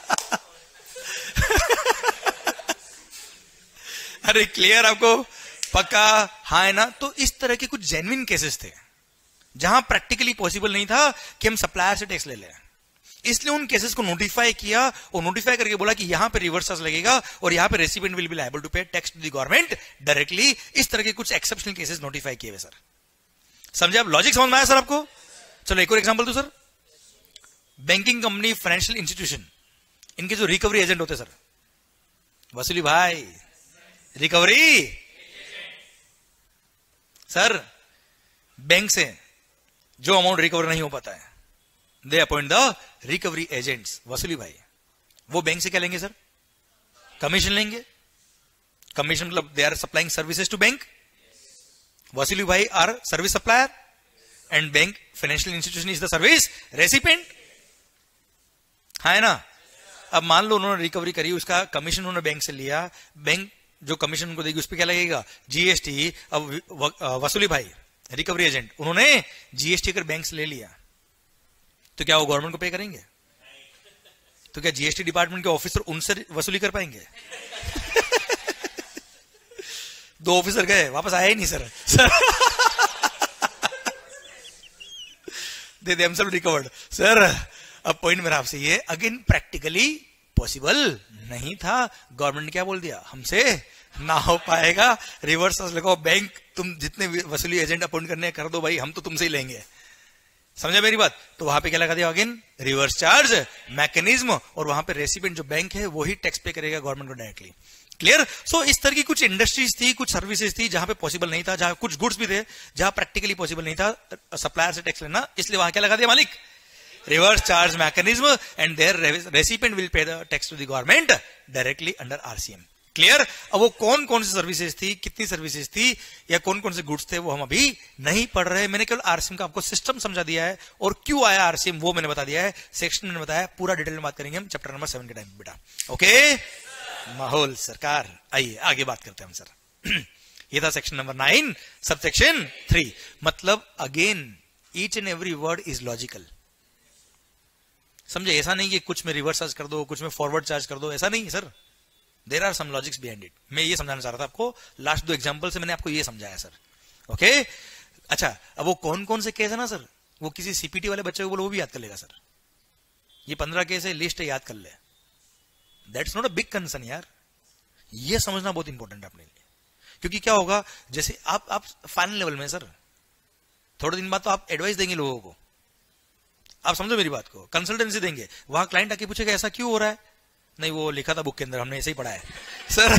अरे क्लियर आपको? पक्का? हाँ है ना? तो इस तरह के कुछ जेन्युइन केसेस थे जहां प्रैक्टिकली पॉसिबल नहीं था कि हम सप्लायर से टैक्स ले लें, इसलिए उन केसेस को नोटिफाई किया और नोटिफाई करके बोला कि यहां पे रिवर्स चार्ज लगेगा और यहां पे recipient will be liable to pay tax to the government directly. इस तरह के कुछ एक्सेप्शनल केसेस नोटिफाई किए हुए सर। समझे आप? लॉजिक समझ में आया सर आपको? चलो एक और एग्जांपल दो sir. Banking company, financial institution, इनके जो रिकवरी एजेंट होते सर, वसूली भाई रिकवरी सर, बैंक से जो अमाउंट रिकवर नहीं हो पाता है they appoint the recovery agents. वसूली भाई वो बैंक से क्या लेंगे सर? कमीशन लेंगे। कमीशन मतलब they are supplying services to bank. वसूली भाई are service supplier and bank financial institution is the service recipient. हाँ है ना? अब मान लो उन्होंने रिकवरी करी, उसका कमीशन उन्होंने बैंक से लिया, बैंक जो कमीशन उनको देगी उस पर क्या लगेगा? जीएसटी। अब वसूली भाई रिकवरी एजेंट, उन्होंने जीएसटी अगर बैंक से ले लिया तो क्या वो गवर्नमेंट को पे करेंगे? तो क्या जीएसटी डिपार्टमेंट के ऑफिसर उनसे वसूली कर पाएंगे? दो ऑफिसर गए, वापस आया ही नहीं sir. Sir they themselves recovered. Sir अब पॉइंट मेरा आपसे ये, अगेन प्रैक्टिकली पॉसिबल नहीं था। गवर्नमेंट ने क्या बोल दिया? हमसे ना हो पाएगा, रिवर्स लगाओ, बैंक तुम जितने वसूली एजेंट अपॉइंट करने कर दो भाई, हम तो तुमसे ही लेंगे। समझा मेरी बात? तो वहां पे क्या लगा दिया? अगेन रिवर्स चार्ज मैकेनिज्म, और वहां पे रेसिपिएंट जो बैंक है वही टैक्स पे करेगा गवर्नमेंट को डायरेक्टली। क्लियर? सो इस तरह की कुछ इंडस्ट्रीज थी, कुछ सर्विसेज थी जहां पे पॉसिबल नहीं था, जहां कुछ गुड्स भी थे जहां प्रैक्टिकली पॉसिबल नहीं था सप्लायर से टैक्स लेना, इसलिए वहां क्या लगा दिया मालिक? Reverse charge mechanism, and there recipient will pay the tax to the government directly under RCM. Clear? अब वो कौन कौन सी सर्विसेज थी, कितनी सर्विसेज थी, या कौन कौन से गुड्स थे, वो हम अभी नहीं पढ़ रहे। मैंने केवल आरसीएम का आपको सिस्टम समझा दिया है, और क्यों आया आरसीएम वो मैंने बता दिया है, सेक्शन में बताया, पूरा डिटेल में बात करेंगे हम चैप्टर नंबर सेवन के टाइम बेटा। ओके माहौल सरकार, आइए आगे बात करते हैं हम सर। ये था section number nine, sub section three. मतलब again each and every word is logical. समझे? ऐसा नहीं कि कुछ में रिवर्स चार्ज कर दो, कुछ में फॉरवर्ड चार्ज कर दो, ऐसा नहीं sir. There are some logics behind it. मैं ये समझाना चाह रहा था आपको, लास्ट दो एग्जांपल से मैंने आपको ये समझाया सर। ओके अच्छा, अब वो कौन कौन से केस है ना सर, वो किसी सीपीटी वाले बच्चे को बोलो वो भी याद कर लेगा सर। ये पंद्रह केस है, लिस्ट है, याद कर ले। That's not a big concern यार, ये समझना बहुत इंपॉर्टेंट है अपने लिए। क्योंकि क्या होगा, जैसे आप आप फाइनल लेवल में सर थोड़े दिन बाद तो आप एडवाइस देंगे लोगों को, आप समझो मेरी बात को, कंसल्टेंसी देंगे, वहां क्लाइंट आके पूछेगा ऐसा क्यों हो रहा है, नहीं वो लिखा था बुक के अंदर, हमने ऐसे ही पढ़ा है सर।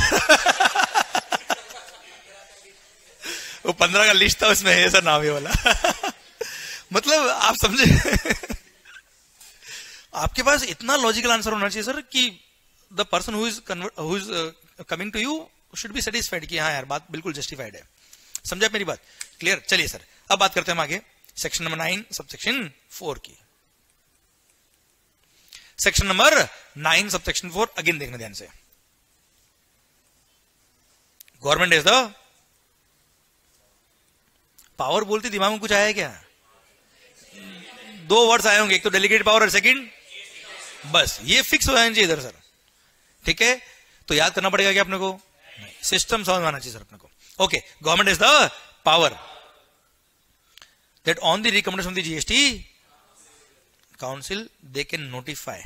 वो पंद्रह का लिस्ट था, उसमें है सर नाम ये वाला। मतलब आप समझे, आपके पास इतना लॉजिकल आंसर होना चाहिए सर कि the person who is who is coming to you should be satisfied कि हाँ यार बात बिल्कुल जस्टिफाइड है। समझा मेरी बात? क्लियर? चलिए सर अब बात करते हैं हम आगे section number nine sub section four की। Section number nine sub section four, again देखना ध्यान से। गवर्नमेंट इज द पावर, बोलती दिमाग में कुछ आया है क्या? दो वर्ड्स आए होंगे, एक तो डेलीगेट पावर और सेकंड, बस ये फिक्स हो जाना चाहिए इधर सर। ठीक है, तो याद करना पड़ेगा क्या अपने को? सिस्टम समझ में आना चाहिए सर अपने को। Okay, government is the power that on the recommendation of the G S T council they can notify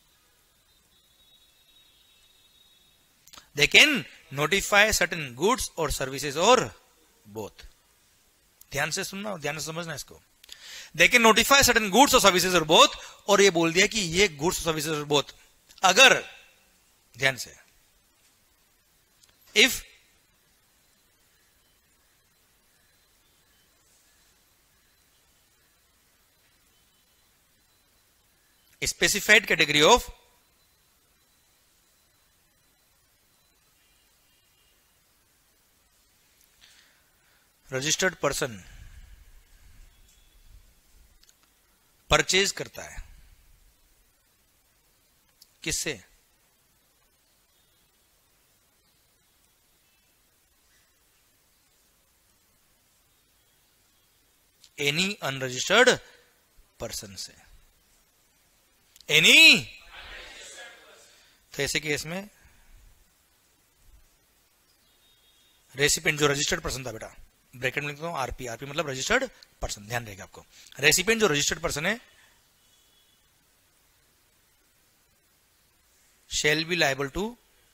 they can notify certain goods or services or both। ध्यान से सुनना, ध्यान से समझना इसको। they can notify certain goods or services or both, और ये बोल दिया कि ये goods or services or both अगर, ध्यान से, if specified category of registered person purchase करता है, किससे? एनी अनरजिस्टर्ड पर्सन से। एनी, तो ऐसे केस में रेसिपिएंट जो रजिस्टर्ड पर्सन था बेटा, ब्रैकेट में लिखता हूं आरपी, आरपी मतलब रजिस्टर्ड पर्सन, ध्यान रहेगा आपको। रेसिपिएंट जो रजिस्टर्ड पर्सन है shall be liable to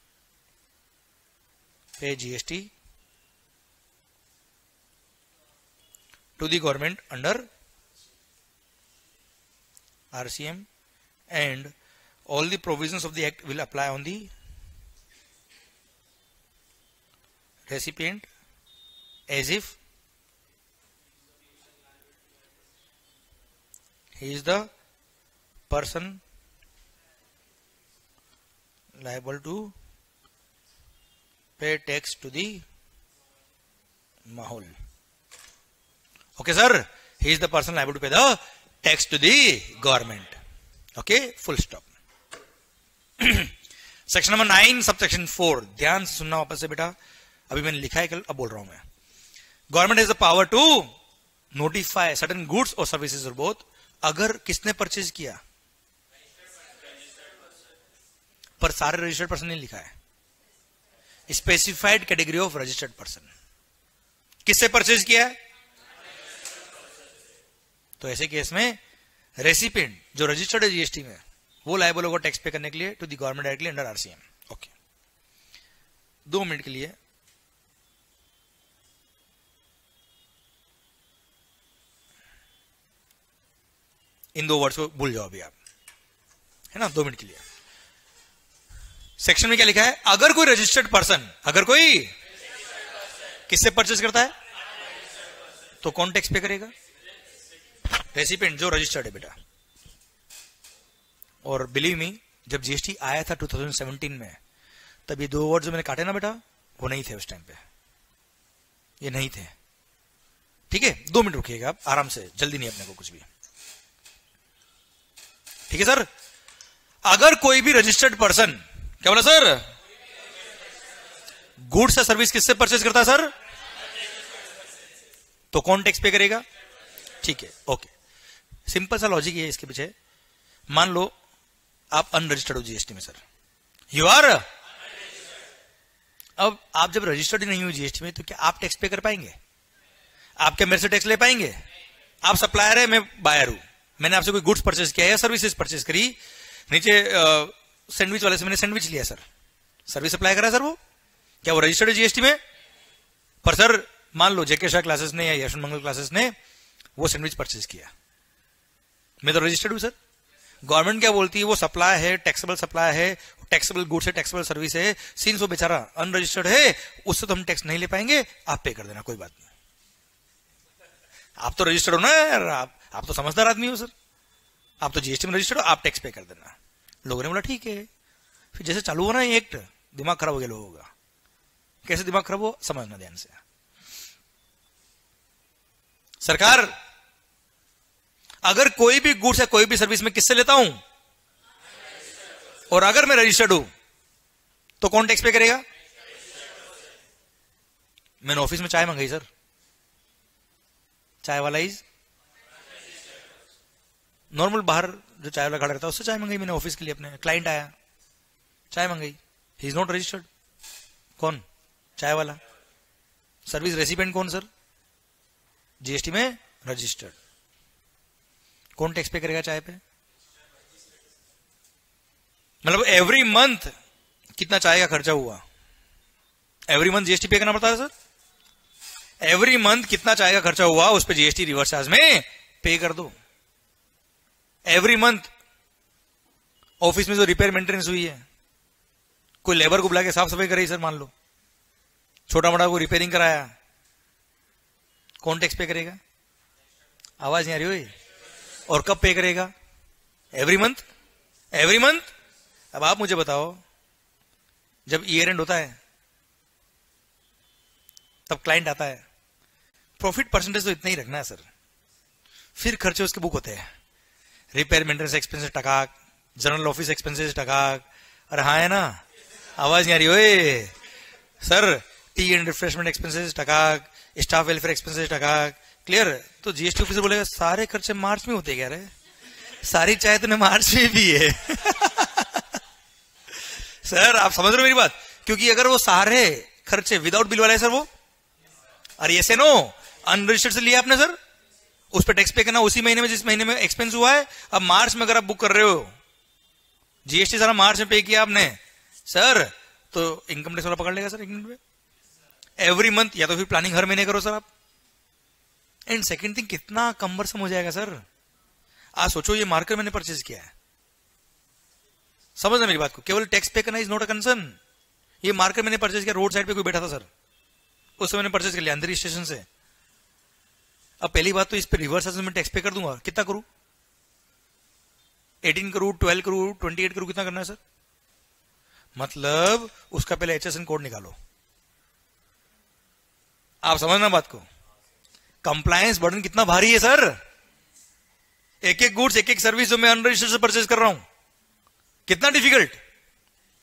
pay G S T to the government under R C M, and all the provisions of the act will apply on the recipient as if he is the person liable to pay tax to the mahol. Okay sir, he is the person liable to pay the tax to the government. Okay, full stop. Section number nine sub section four, ध्यान से सुनना वापस से बेटा, अभी मैंने लिखा है कल, अब बोल रहा हूं मैं। Government has the power to notify certain goods और सर्विसेज और बोथ, अगर किसने परचेज किया, पर सारे रजिस्टर्ड पर्सन नहीं लिखा है, specified category of registered person, किससे परचेज किया है, तो ऐसे केस में रेसिपिएंट जो रजिस्टर्ड है जीएसटी में, वो लायबल होगा टैक्स पे करने के लिए to the government directly under RCM. Okay, दो मिनट के लिए इन दो वर्ड्स को भूल जाओ अभी आप, है ना, दो मिनट के लिए। सेक्शन में क्या लिखा है, अगर कोई रजिस्टर्ड पर्सन, अगर कोई किससे परचेज करता है, तो कौन टैक्स पे करेगा, रेसिपिएंट जो रजिस्टर्ड है बेटा। और बिलीव मी, जब जीएसटी आया था दो हज़ार सत्रह में, तब ये दो वर्ड जो मैंने काटे ना बेटा, वो नहीं थे उस टाइम पे, ये नहीं थे। ठीक है, दो मिनट रुकिएगा आप आराम से, जल्दी नहीं अपने को कुछ भी। ठीक है सर, अगर कोई भी रजिस्टर्ड पर्सन, क्या बोला सर, गुड्स या सर्विस किससे परचेज करता है सर, तो कौन टैक्स पे करेगा। ठीक है, ओके, सिंपल सा लॉजिक है इसके पीछे। मान लो आप अनरजिस्टर्ड हो जीएसटी में सर, यू आर, अब आप जब रजिस्टर्ड नहीं हो जीएसटी में, तो क्या आप टैक्स पे कर पाएंगे, आप क्या मेरे से टैक्स ले पाएंगे। आप सप्लायर है, मैं बायर हूं, मैंने आपसे कोई गुड्स परचेज किया या सर्विसेज परचेज करी, नीचे सैंडविच वाले से मैंने सैंडविच लिया सर, सर्विस सप्लाई करा सर, वो क्या वो रजिस्टर्ड है जीएसटी में। पर सर मान लो जेके शाह क्लासेस ने या यशवंत मंगल क्लासेस ने वो सैंडविच परचेज किया, मैं तो रजिस्टर्ड हूं सर। गवर्नमेंट क्या बोलती है, वो सप्लाई है, टैक्सेबल सप्लाई है, टैक्सेबल गुड्स है, टैक्सेबल सर्विस है, सिंस वो बेचारा अनरजिस्टर्ड है, उससे तो हम टैक्स नहीं ले पाएंगे, आप पे कर देना, कोई बात नहीं। आप तो रजिस्टर्ड हो ना यार, आप आप तो समझदार आदमी हो सर, आप तो जीएसटी में रजिस्टर्ड हो, आप टैक्स पे कर देना। लोगों ने बोला ठीक है, फिर जैसे चालू हुआ ना ये एक्ट, दिमाग खराब हो गया लोगों का। कैसे दिमाग खराब हो, समझना ध्यान से। सरकार अगर कोई भी गुड्स या कोई भी सर्विस में किससे लेता हूं, और अगर मैं रजिस्टर्ड हूं, तो कौन टैक्स पे करेगा। मैंने ऑफिस में चाय मंगाई सर, चाय वाला इज नॉर्मल, बाहर जो चाय वाला खड़ा रहता है उससे चाय मंगाई मैंने ऑफिस के लिए, अपने क्लाइंट आया, चाय मंगाई, ही इज नॉट रजिस्टर्ड। कौन, चाय वाला। सर्विस रेसिपिएंट कौन सर, जीएसटी में रजिस्टर्ड। कौन टैक्स पे करेगा चाय पे, मतलब एवरी मंथ कितना चाय का खर्चा हुआ, एवरी मंथ जीएसटी पे करना पड़ता है सर। एवरी मंथ कितना चाय का खर्चा हुआ, उस पर जीएसटी रिवर्स चार्ज में पे कर दो। एवरी मंथ ऑफिस में जो रिपेयर मेंटेनेंस हुई है, कोई लेबर को बुला के साफ सफाई कराई सर, मान लो छोटा मोटा कोई रिपेयरिंग कराया, कौन टैक्स पे करेगा। आवाज नहीं आ रही हो, और कब पे करेगा, एवरी मंथ, एवरी मंथ। अब आप मुझे बताओ, जब ईयर एंड होता है तब क्लाइंट आता है, प्रॉफिट परसेंटेज तो इतना ही रखना है सर, फिर खर्चे उसके बुक होते हैं, रिपेयर मेंटेनेंस एक्सपेंसेस टकाक, जनरल ऑफिस एक्सपेंसेस टकाक। अरे हाँ है ना, आवाज नहीं आ रही ओए sir, tea and refreshment expenses टकाक, स्टाफ वेलफेयर एक्सपेंसेस टकाक। क्लियर। तो जीएसटी ऑफिसर बोलेगा सारे खर्चे मार्च में होते क्या रे, सारी चाय तो मार्च में भी है। सर आप समझ रहे हो मेरी बात, क्योंकि अगर वो सारे खर्चे विदाउट बिल वाला है सर, वो अरे ऐसे नो अनरजिस्टर्ड से लिया आपने सर, उस पर टैक्स पे करना उसी महीने में जिस महीने में एक्सपेंस हुआ है। अब मार्च में अगर आप बुक कर रहे हो, जीएसटी सारा मार्च में पे किया आपने सर, तो इनकम टैक्स वाला पकड़ लेगा सर इनकम पे एवरी मंथ, या तो फिर प्लानिंग हर महीने करो सर आप। एंड सेकंड थिंग, कितना कम्बरसम हो जाएगा सर। आज सोचो ये मार्केट मैंने परचेज किया है, समझना मेरी बात को, केवल टैक्स पे करना इज नॉट अ कंसर्न। ये मार्केट मैंने परचेज किया, रोड साइड पे कोई बैठा था सर, उससे मैंने परचेज कर लिया अंदर स्टेशन से। अब पहली बात तो इस पे रिवर्स असेसमेंट टैक्स पे कर दूंगा, कितना करूं, अठारह करूं, बारह करूं, अट्ठाईस करूं, कितना करना है सर। मतलब उसका पहले एचएसएन कोड निकालो, आप समझना बात को। कंप्लायंस बर्डन कितना भारी है सर, एक एक गुड्स एक एक सर्विस जो मैं अनरजिस्टर्ड से परचेज कर रहा हूं, कितना डिफिकल्ट।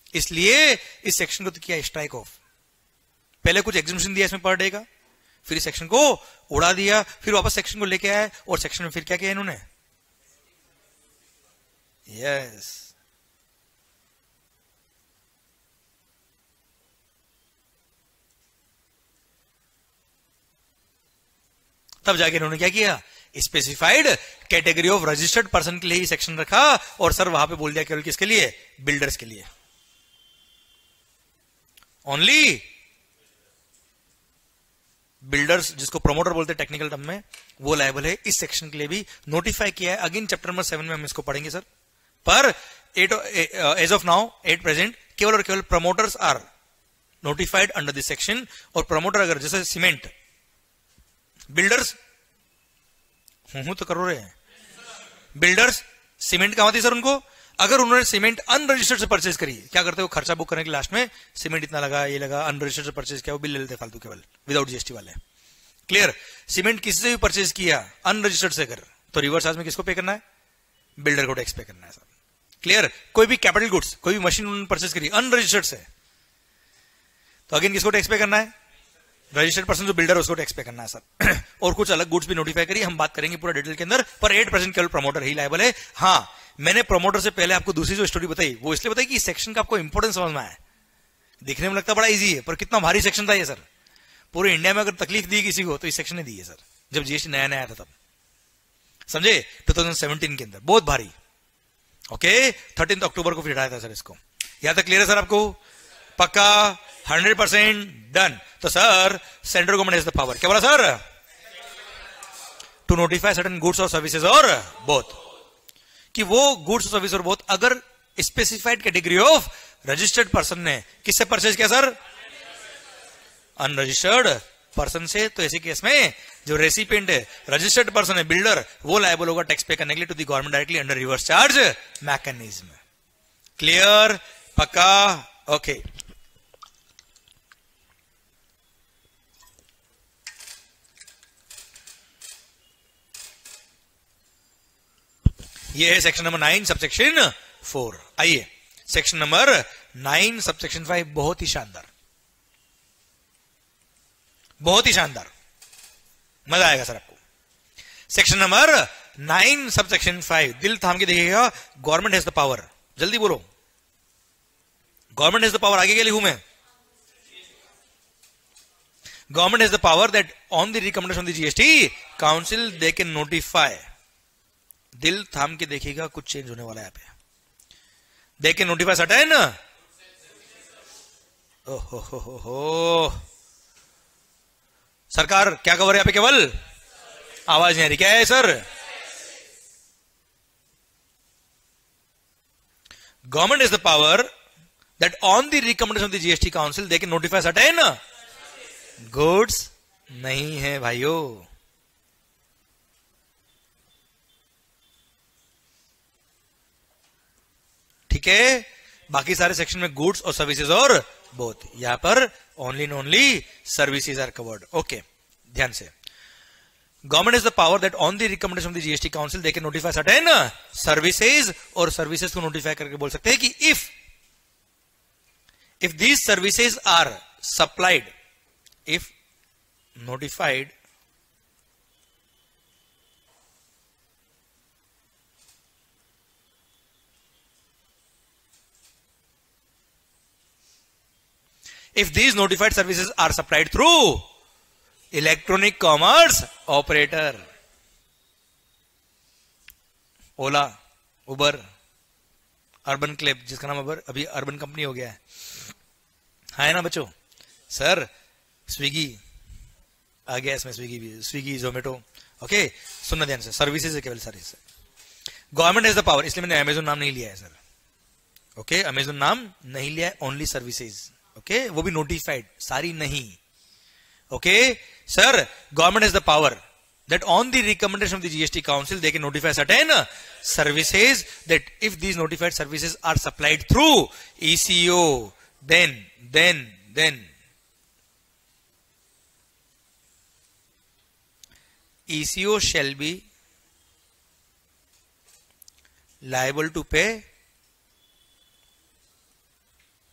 इसलिए इस सेक्शन को तो किया स्ट्राइक ऑफ। पहले कुछ एग्जीबिशन दिया इसमें पर डे का, फिर इस सेक्शन को उड़ा दिया, फिर वापस सेक्शन को लेके आए और सेक्शन में फिर क्या किया इन्होंने, यस तब जाके इन्होंने क्या किया, specified category of registered person के लिए ही सेक्शन रखा और सर वहां पे बोल दिया केवल किसके लिए, बिल्डर्स के लिए ओनली। बिल्डर्स जिसको प्रोमोटर बोलते हैं टेक्निकल टर्म में, वो लायबल है। इस सेक्शन के लिए भी नोटिफाई किया है। अगेन चैप्टर नंबर सेवन में हम इसको पढ़ेंगे सर। पर at as of now at present केवल और केवल promoters are notified under this section. और प्रमोटर अगर जैसे सीमेंट, बिल्डर्स हूं हूं तो करो रहे हैं, बिल्डर्स सीमेंट कहां थी सर उनको, अगर उन्होंने सीमेंट अनरजिस्टर्ड से परचेज करी, क्या करते हो, खर्चा बुक करने के लास्ट में सीमेंट इतना लगा, ये लगा, अनरजिस्टर्ड से परचेज किया, वो बिल ले लेते फालतू केवल विदाउट जीएसटी वाले। क्लियर। सीमेंट किसी से भी परचेज किया अनरजिस्टर्ड से कर, तो रिवर्स चार्ज में किसको पे करना है, बिल्डर को टैक्स पे करना है सर। क्लियर। कोई भी कैपिटल गुड्स, कोई भी मशीन उन्होंने परचेज करी अनरजिस्टर्ड से, तो अगेन किसको टैक्स पे करना है, रजिस्टर्ड पर्सन जो बिल्डर उसको टैक्स पे करना है सर। और कुछ अलग गुड्स भी नोटिफाई करिए, हम बात करेंगे पूरा डिटेल के अंदर। पर एट परसेंट केवल प्रमोटर ही लायबल है। हाँ, मैंने प्रमोटर से पहले आपको दूसरी जो स्टोरी बताई वो इसलिए बताई कि इस सेक्शन का आपको इंपोर्टेंस समझना है। दिखने में लगता बड़ा इजी है, पर कितना भारी सेक्शन था ये सर। पूरे इंडिया में अगर तकलीफ दी किसी को तो इस सेक्शन ने दी है सर, जब जीएसटी नया नया आया था तब, समझे, टू थाउजेंड सेवेंटीन के अंदर, बहुत भारी। ओके, थर्टीन अक्टूबर को फिर हटाया था सर इसको। यहां तक क्लियर है सर आपको, पक्का, हंड्रेड परसेंट डन। तो sir central government has the power, क्या बोला sir, to notify certain goods और सर्विसेज और बोथ, कि वो गुड्स और सर्विस और बोथ अगर specified category of registered person ने किससे परचेज किया सर, अनरजिस्टर्ड पर्सन से, तो ऐसे केस में जो रेसिपिएंट है, रजिस्टर्ड पर्सन है, बिल्डर, वो लायबल होगा टैक्स पे करने के लिए to the government directly under reverse charge mechanism. Clear, पक्का, ओके। ये है section number nine subsection four. आइए section number nine subsection five, बहुत ही शानदार, बहुत ही शानदार, मजा आएगा सर आपको। Section number nine subsection five, दिल थाम के देखिएगा। गवर्नमेंट हैज द पावर, जल्दी बोलो, गवर्नमेंट हैज द पावर, आगे के लिखूं मैं, government has the power that on the recommendation of the GST council they can notify, दिल थाम के देखिएगा, कुछ चेंज होने वाला है यहाँ पे, दे कैन नोटिफाई सर्टेन, ओहो हो हो हो, सरकार क्या कवर है यहाँ पे, केवल आवाज नहीं आ रही, क्या है sir, government is the power that on the recommendation of the GST council they can notify certain goods, नहीं है भाइयों, ठीक है। बाकी सारे सेक्शन में गुड्स और सर्विसेज और बोथ, यहां पर only and only services are covered. Okay, ध्यान से, government is the power that on the recommendation of the GST council they can notify certain services, और सर्विसेज को नोटिफाई करके बोल सकते हैं कि if if these services are supplied, if notified if these notified services are supplied through electronic commerce operator, Ola, Uber, urban club, जिसका नाम उबर अभी अर्बन कंपनी हो गया है, है ना बच्चों, सर स्विगी आ गया इसमें, स्विगी भी, स्विगी जोमेटो। ओके, सुनना ध्यान से, सर्विसेज है केवल service, government has the power, इसलिए मैंने अमेजोन नाम नहीं लिया है सर। ओके, अमेजोन नाम नहीं लिया है, ओनली सर्विसेज। ओके okay, वो भी नोटिफाइड, सारी नहीं। Okay sir, government has the power that on the recommendation of the GST council they can notify certain services, that if these notified services are supplied through ECO, then then then ECO shall be liable to pay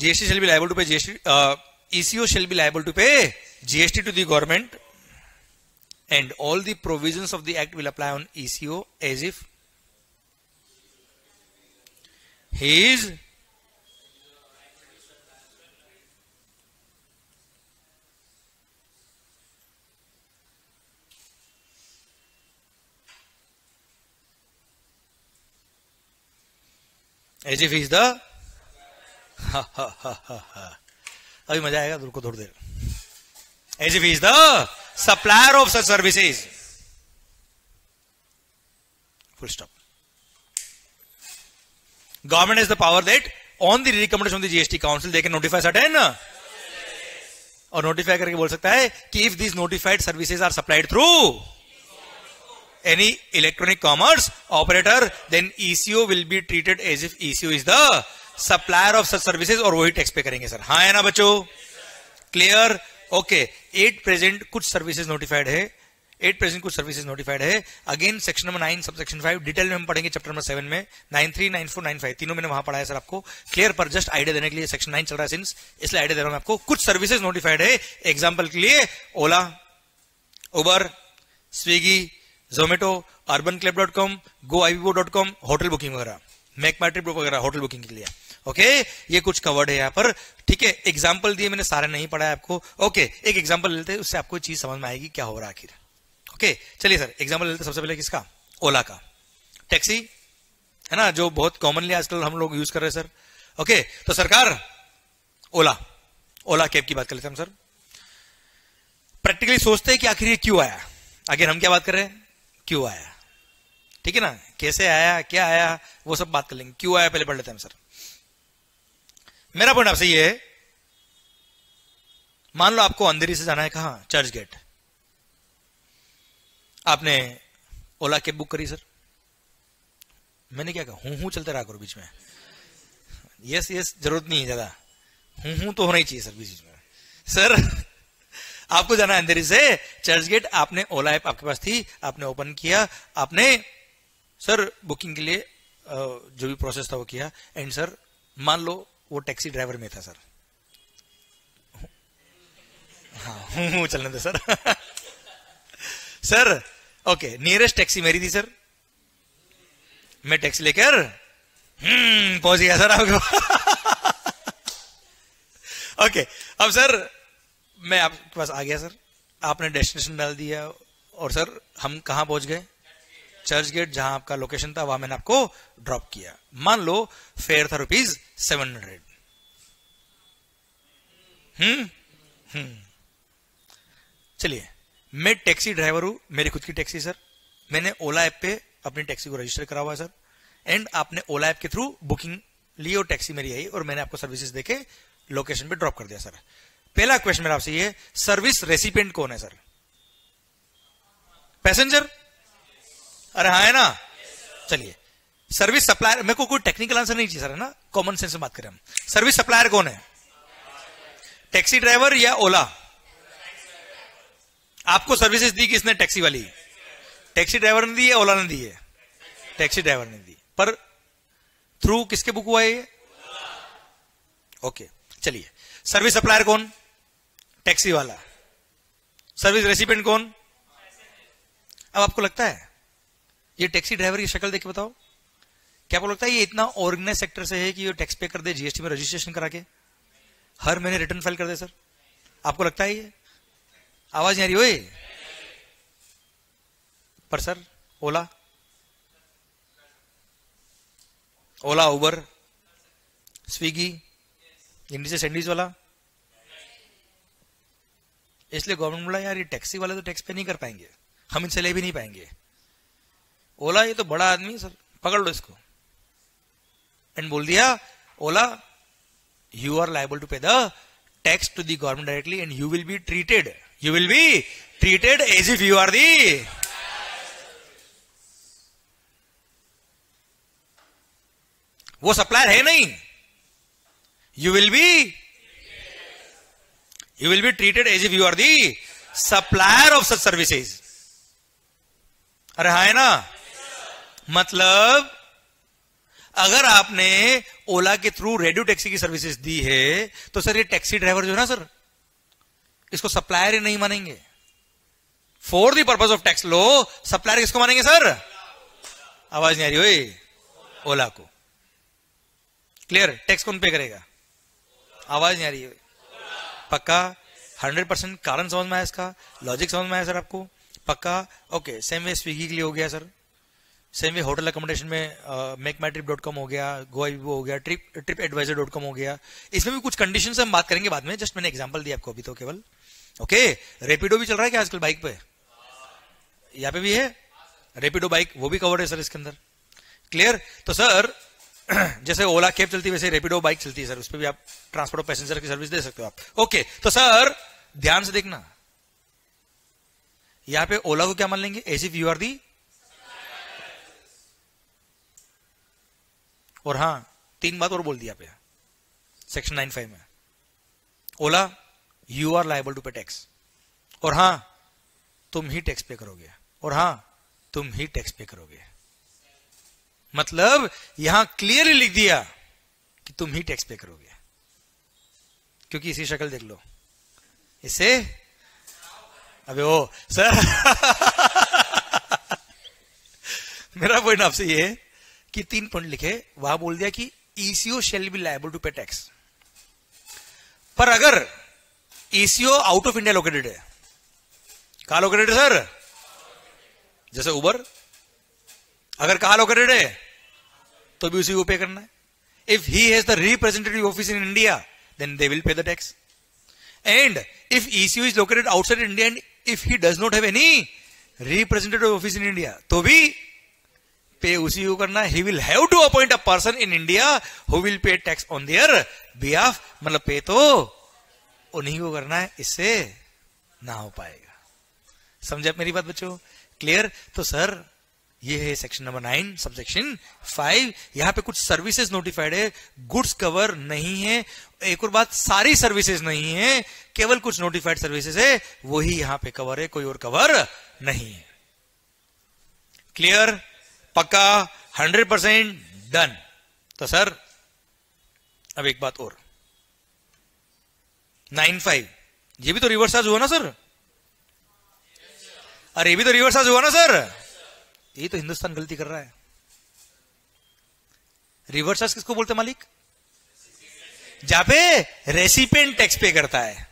GST shall be liable to pay G S T, uh, E C O shall be liable to pay G S T to the government, and all the provisions of the act will apply on E C O as if he is as if he is the ha ha ha ha ha अभी मजा आएगा रुको थोड़ी देर. As if he is the supplier of such services. Full stop. Government has the power that on the recommendation of the G S T Council they can notify certain, और notify करके बोल सकता है कि if these notified services are supplied through any electronic commerce operator, then E C O will be treated as if E C O is the supplier of such services, और वही tax पे करेंगे sir. हाँ है ना बच्चों? Clear? Okay. At present कुछ services notified है, एट प्रेजेंट कुछ सर्विसेज नोटिफाइड है. Again section number nine sub section five detail में हम पढ़ेंगे चैप्टर नंबर सेवन में. Nine three nine four nine five तीनों मैंने वहां पढ़ा है सर आपको. क्लियर? पर जस्ट आइडिया देने के लिए सेक्शन नाइन चल रहा है सिंस, इसलिए आइडिया दे रहा हूं आपको. कुछ सर्विसेज नोटिफाइड है. एग्जाम्पल के लिए Ola, Uber, Swiggy, Zomato, urban club dot com, Goibibo dot com, hotel booking वगैरह, मेक माई ट्रिप वगैरह होटल बुकिंग के लिए. Okay okay? ये कुछ कवर्ड है यहाँ पर. ठीक है, एग्जाम्पल दिए मैंने, सारे नहीं पढ़ा है आपको. ओके okay, एक एग्जाम्पल लेते हैं, उससे आपको चीज समझ में आएगी क्या हो रहा है आखिर. ओके okay, चलिए सर एग्जाम्पल लेते हैं. सबसे पहले किसका? ओला का. टैक्सी है ना, जो बहुत कॉमनली आजकल हम लोग यूज कर रहे हैं सर. ओके okay, तो सरकार ओला ओला कैब की बात कर लेते हैं हम सर. प्रैक्टिकली सोचते हैं कि आखिर ये क्यों आया. आखिर हम क्या बात कर रहे हैं? क्यों आया. ठीक है ना, कैसे आया, क्या आया, वो सब बात कर लेंगे. क्यों आया पहले पढ़ लेते हैं हम सर. मेरा पॉइंट आपसे ये है, मान लो आपको अंधेरी से जाना है कहां? चर्च गेट. आपने ओला कैब बुक करी सर. मैंने क्या कहा? हूं हूं चलते रहा करो बीच में. यस यस जरूरत नहीं है ज्यादा, हूं हूं तो होना ही चाहिए सर बीच में. सर आपको जाना है अंधेरी से चर्च गेट. आपने ओला ऐप आपके पास थी, आपने ओपन किया, आपने सर बुकिंग के लिए जो भी प्रोसेस था वो किया. एंड सर मान लो वो टैक्सी ड्राइवर में था सर. हाँ हूं हूं चलने दे sir. Sir okay, nearest taxi मेरी थी सर. मैं टैक्सी लेकर हम्म पहुंच गया सर आपको. ओके अब सर मैं आपके पास आ गया सर. आपने डेस्टिनेशन डाल दिया और सर हम कहां पहुंच गए? चर्च गेट, जहां आपका लोकेशन था वहां मैंने आपको ड्रॉप किया. मान लो फेयर था rupees seven hundred. Hmm hmm चलिए, मैं टैक्सी ड्राइवर हूं, मेरी खुद की टैक्सी सर. मैंने ओला ऐप पे अपनी टैक्सी को रजिस्टर करा हुआ है सर. एंड आपने ओला ऐप के थ्रू बुकिंग ली और टैक्सी मेरी आई और मैंने आपको सर्विसेज देके लोकेशन पे ड्रॉप कर दिया सर. पहला क्वेश्चन मेरा आपसे ये, सर्विस रेसिपिएंट कौन है सर? पैसेंजर? अरे हाँ है ना. चलिए, सर्विस सप्लायर, मेरे को कोई टेक्निकल आंसर नहीं चाहिए सर, है ना, कॉमन सेंस में बात करें हम. सर्विस सप्लायर कौन है? टैक्सी ड्राइवर या ओला? आपको सर्विसेज दी किसने? टैक्सी वाली. टैक्सी ड्राइवर ने दी है, ओला ने दी है? टैक्सी ड्राइवर ने दी. पर थ्रू किसके बुक हुआ है ये? ओके चलिए, सर्विस सप्लायर कौन? टैक्सी वाला. सर्विस रेसिपिएंट कौन? अब आपको लगता है ये टैक्सी ड्राइवर की शक्ल देख के बताओ, क्या आपको लगता है ये इतना ऑर्गेनाइज सेक्टर से है कि ये टैक्स पे कर दे, जीएसटी में रजिस्ट्रेशन करा के हर महीने रिटर्न फाइल कर दे सर? आपको लगता है ये? आवाज नहीं आ रही ओए. पर सर ओला ओला उबर, स्विगी, इंडी से सैंडविच वाला. इसलिए गवर्नमेंट बोला यार ये टैक्सी वाले तो टैक्स पे नहीं कर पाएंगे, हम इनसे ले भी नहीं पाएंगे. ओला ये तो बड़ा आदमी सर, पकड़ लो इसको. एंड बोल दिया Ola you are liable to pay the tax to the government directly and you will be treated you will be treated as if you are the. वो सप्लायर है नहीं. You will be you will be treated as if you are the supplier of such services. अरे हाँ है ना. मतलब अगर आपने ओला के थ्रू रेडियो टैक्सी की सर्विसेज दी है तो सर ये टैक्सी ड्राइवर जो है ना सर, इसको सप्लायर ही नहीं मानेंगे। For the purpose of tax लो सप्लायर किसको मानेंगे सर? आवाज नहीं आ रही ओए, ओला को। क्लियर? टैक्स कौन पे करेगा? आवाज नहीं आ रही है पक्का? हंड्रेड परसेंट कारण समझ में आया, इसका लॉजिक समझ में आया सर आपको? पक्का? ओके। सेम वे स्विगी के लिए हो गया sir, same way hotel accommodation में MakeMyTrip dot com हो गया, गोवा हो गया, trip trip advisor dot com हो गया। इसमें भी कुछ कंडीशन से हम बात करेंगे बाद में, जस्ट मैंने एग्जांपल दिया आपको अभी तो केवल। ओके। रेपिडो भी चल रहा है क्या आजकल बाइक पे? यहाँ पे भी है रेपिडो बाइक, वो भी कवर्ड है सर इसके अंदर। क्लियर? तो सर जैसे ओला कैब चलती है वैसे रेपिडो बाइक चलती है सर, उस पर भी आप ट्रांसपोर्ट ऑफ पैसेंजर की सर्विस दे सकते हो आप। ओके। तो सर ध्यान से देखना, यहां पे ओला को क्या मान लेंगे? As if you are the, और हां तीन बात और बोल दी यहाँ पे सेक्शन नाइन फाइव में, Ola you are liable to pay tax, और हां तुम ही टैक्स पे करोगे, और हां तुम ही टैक्स पे करोगे। मतलब यहां क्लियरली लिख दिया कि तुम ही टैक्स पे करोगे, क्योंकि इसी शक्ल देख लो इससे। अबे ओ सर मेरा पॉइंट आपसे ये है कि तीन पॉइंट लिखे, वहां बोल दिया कि ECO shall be liable to pay tax, पर अगर ECO out of India located है, कहां लोकेटेड है सर? जैसे उबर, अगर कहां लोकेटेड है तो भी उसी को पे करना है। If he has the representative office in India then they will pay the tax, and if ECO is located outside India and if he does not have any representative office in India तो भी pay उसी को करना है। He will have to appoint a person in India who will pay tax on their behalf, मतलब पे तो उन्हीं को करना है, इससे ना हो पाएगा। समझे आप मेरी बात बच्चों? क्लियर? तो सर ये है section number nine subsection five. यहां पे कुछ सर्विसेज नोटिफाइड है, गुड्स कवर नहीं है। एक और बात, सारी सर्विसेज नहीं है, केवल कुछ नोटिफाइड सर्विसेज है, वही यहां पे कवर है, कोई और कवर नहीं है। क्लियर? पक्का? Hundred percent done. तो सर अब एक बात और, नाइन फाइव ये भी तो रिवर्स चार्ज हुआ ना सर? अरे ये भी तो रिवर्स चार्ज हुआ ना सर? ये तो हिंदुस्तान गलती कर रहा है। रिवर्स चार्ज किसको बोलते मालिक? जहां पे रेसिपिएंट टैक्स पे करता है।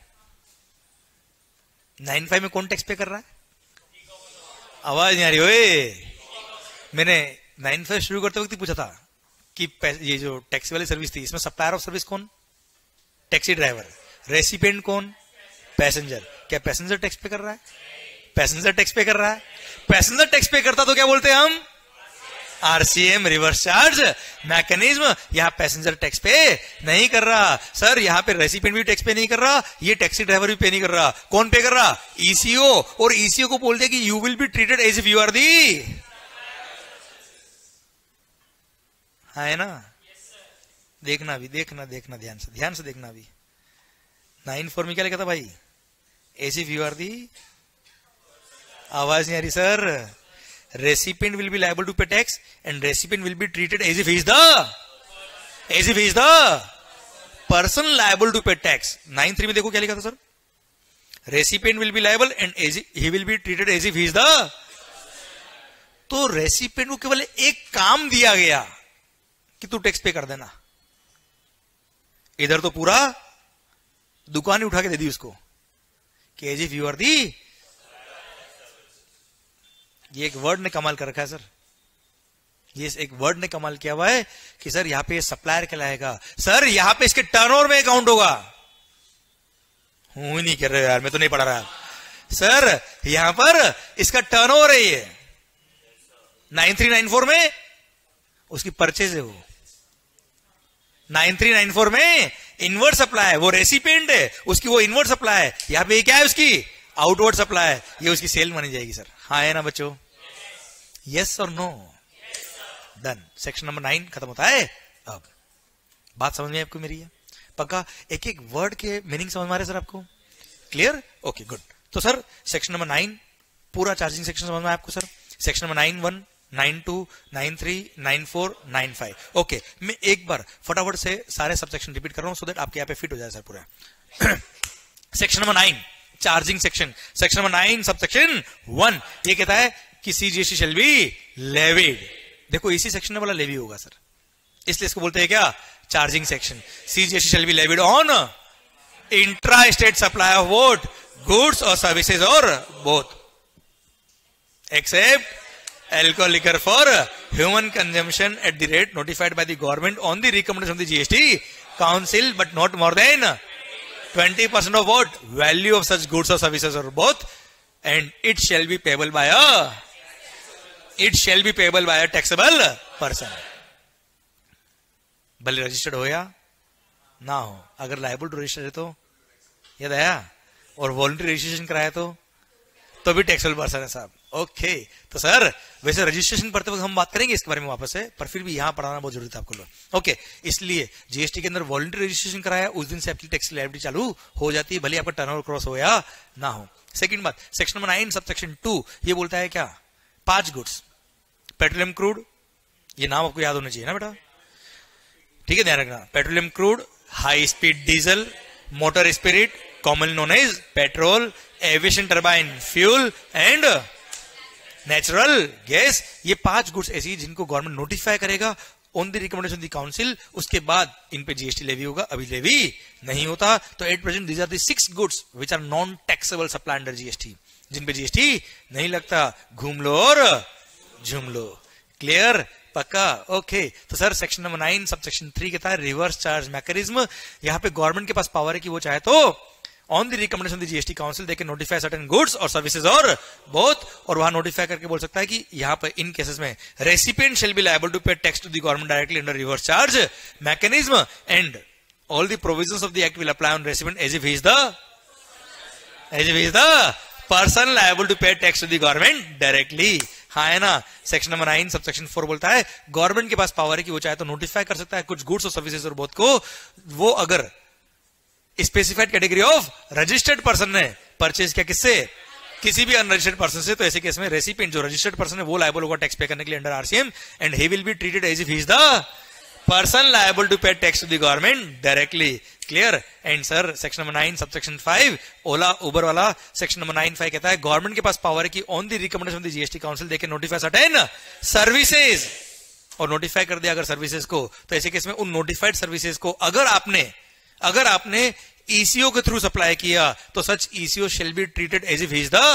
नाइन फाइव में कौन टैक्स पे कर रहा है? आवाज नहीं आ रही ओए। मैंने नाइन फाइव शुरू करते वक्त ही पूछा था कि ये जो टैक्सी वाली सर्विस थी, इसमें सप्लायर ऑफ सर्विस कौन? Taxi driver. रेसिपिएंट कौन? पैसेंजर। क्या पैसेंजर टैक्स पे कर रहा है? पैसेंजर टैक्स पे कर रहा है। पैसेंजर टैक्स पे करता तो क्या बोलते हैं हम? RCM, reverse charge mechanism. यहां पैसेंजर टैक्स पे नहीं कर रहा सर, यहां पे रेसिपिएंट भी टैक्स पे नहीं कर रहा, ये टैक्सी ड्राइवर भी पे नहीं कर रहा। कौन पे कर रहा? ईसीओ। और ईसीओ को बोलते कि you will be treated as if you are the, है ना? देखना भी, देखना देखना ध्यान से, ध्यान से देखना भी। नाइन फोर में क्या लिखा था भाई? As if you are the, आवाज नहीं आ रही sir. Recipient will be liable to pay tax and recipient will be treated as if he is the as if he is the person liable to pay tax. Nine three में देखो क्या लिखा था sir? Recipient will be liable and as he will be treated as if he is the. तो रेसिपिएंट को केवल एक काम दिया गया कि तू टैक्स पे कर देना। इधर तो पूरा दुकान ही उठा के दे दी उसको कि as if you are the. ये एक वर्ड ने कमाल कर रखा है सर, ये एक वर्ड ने कमाल किया हुआ है कि सर यहां पे सप्लायर कहलाएगा। सर यहां पे इसके टर्नओवर में अकाउंट होगा। हूं ही नहीं कर रहे यार, मैं तो नहीं पढ़ा रहा सर। यहां पर इसका टर्नओवर है, ये नाइन थ्री नाइन फोर में उसकी परचेज है। वो नाइन थ्री नाइन फोर में इनवर्ड सप्लाई है, वो रेसिपिएंट है, उसकी वो इनवर्ड सप्लाई है। यहां पे क्या है? उसकी आउटवर्ड सप्लाई है, ये उसकी सेल मानी जाएगी सर। हाँ है ना बच्चों? यस और no? Done. Section number nine खत्म होता है। अब बात समझ में आपको मेरी है? पक्का? एक एक वर्ड के मीनिंग समझ में आ रहे सर आपको? क्लियर? Okay good. तो सर सेक्शन नंबर नाइन पूरा चार्जिंग सेक्शन समझ में आया आपको sir? Section number nine one nine two, nine three, nine four, nine five. Okay, मैं एक बार फटाफट से सारे सबसेक्शन रिपीट कर रहा हूं सो दैट आपके यहाँ पे फिट हो जाए सर पूरा। Section number nine, charging section. Section number nine subsection one, ये कहता है कि सीजीएसटी शैल बी लेविड। देखो इसी सेक्शन वाला लेवी होगा सर, इसलिए इसको बोलते हैं क्या, charging section. CGST shall be levied on intra state supply of what, goods और सर्विसेज और both, except alcohol liquor for human consumption at the rate notified by the government on the recommendation of the GST council, but not more than twenty percent of what value of such goods और services और both, and it shall be payable by a it shall be payable by a taxable person. भले registered हो या ना हो, अगर liable to register है तो याद आया, और वॉलंटरी रजिस्ट्रेशन कराया तो तो भी टैक्सेबल पर्सन है साहब। ओके, तो सर वैसे रजिस्ट्रेशन करते वक्त हम बात करेंगे इसके बारे में वापस से, पर फिर भी यहां पढ़ाना बहुत जरूरी था आपको लोग। ओके, इसलिए जीएसटी के अंदर वॉलंटरी रजिस्ट्रेशन कराया उस दिन से आपकी टैक्स लायबिलिटी चालू हो जाती है, भले आपका टर्नओवर क्रॉस हो या ना हो। सेकंड बात, section number nine sub section two ये बोलता है क्या, पांच गुड्स, पेट्रोलियम क्रूड, ये नाम आपको याद होना चाहिए ना बेटा, ठीक है, ध्यान रखना। Petroleum crude, high speed diesel, motor spirit common known as petrol, aviation turbine fuel and natural gas, ये पांच गुड्स ऐसी जिनको गवर्नमेंट नोटिफाई करेगा on the recommendation the council, उसके बाद इन पे जीएसटी लेवी होगा, अभी लेवी नहीं होता। तो at present these are the six goods which are non taxable supply under GST, जिन पे जीएसटी नहीं लगता, घूम लो और झूम लो। क्लियर, पक्का? ओके, तो sir section number nine sub section three कहता है रिवर्स चार्ज मैकेनिज्म। यहाँ पे गवर्नमेंट के पास पावर है कि वो चाहे तो on the recommendation the GST council they can notify certain goods और सर्विसेज और बोथ, और वहां नोटिफाई करके बोल सकता है कि यहाँ पे इन केसेस में recipient shall be liable to pay tax to the government directly under reverse charge mechanism, and all the provisions of the act will apply on recipient as if he is the as if he is the person liable to pay tax to the government directly. हाँ है ना। Section number nine sub section four बोलता है government के पास power है कि वो चाहे तो नोटिफाई कर सकता है कुछ गुड्स और सर्विसेज और बोथ को, वो अगर specified category of registered person ने परचेज किया किससे, किसी भी अनरजिस्टर्ड पर्सन से, तो ऐसे केस में रेसिपिएंट जो रजिस्टर्ड पर्सन है वो लायबल होगा टैक्स पे करने के लिए under RCM, and he will be treated as if he is the person liable to pay tax to the government directly. Clear? And sir section number nine sub section five Ola Uber वाला section number nine five कहता है government के पास power है कि on the recommendation of the GST council they can notify certain services, और notify कर दिया अगर सर्विसेज को, तो ऐसे केस में उन नोटिफाइड सर्विसेज को अगर आपने अगर आपने ईसीओ के थ्रू सप्लाई किया तो such ECO shall be treated as if he is the,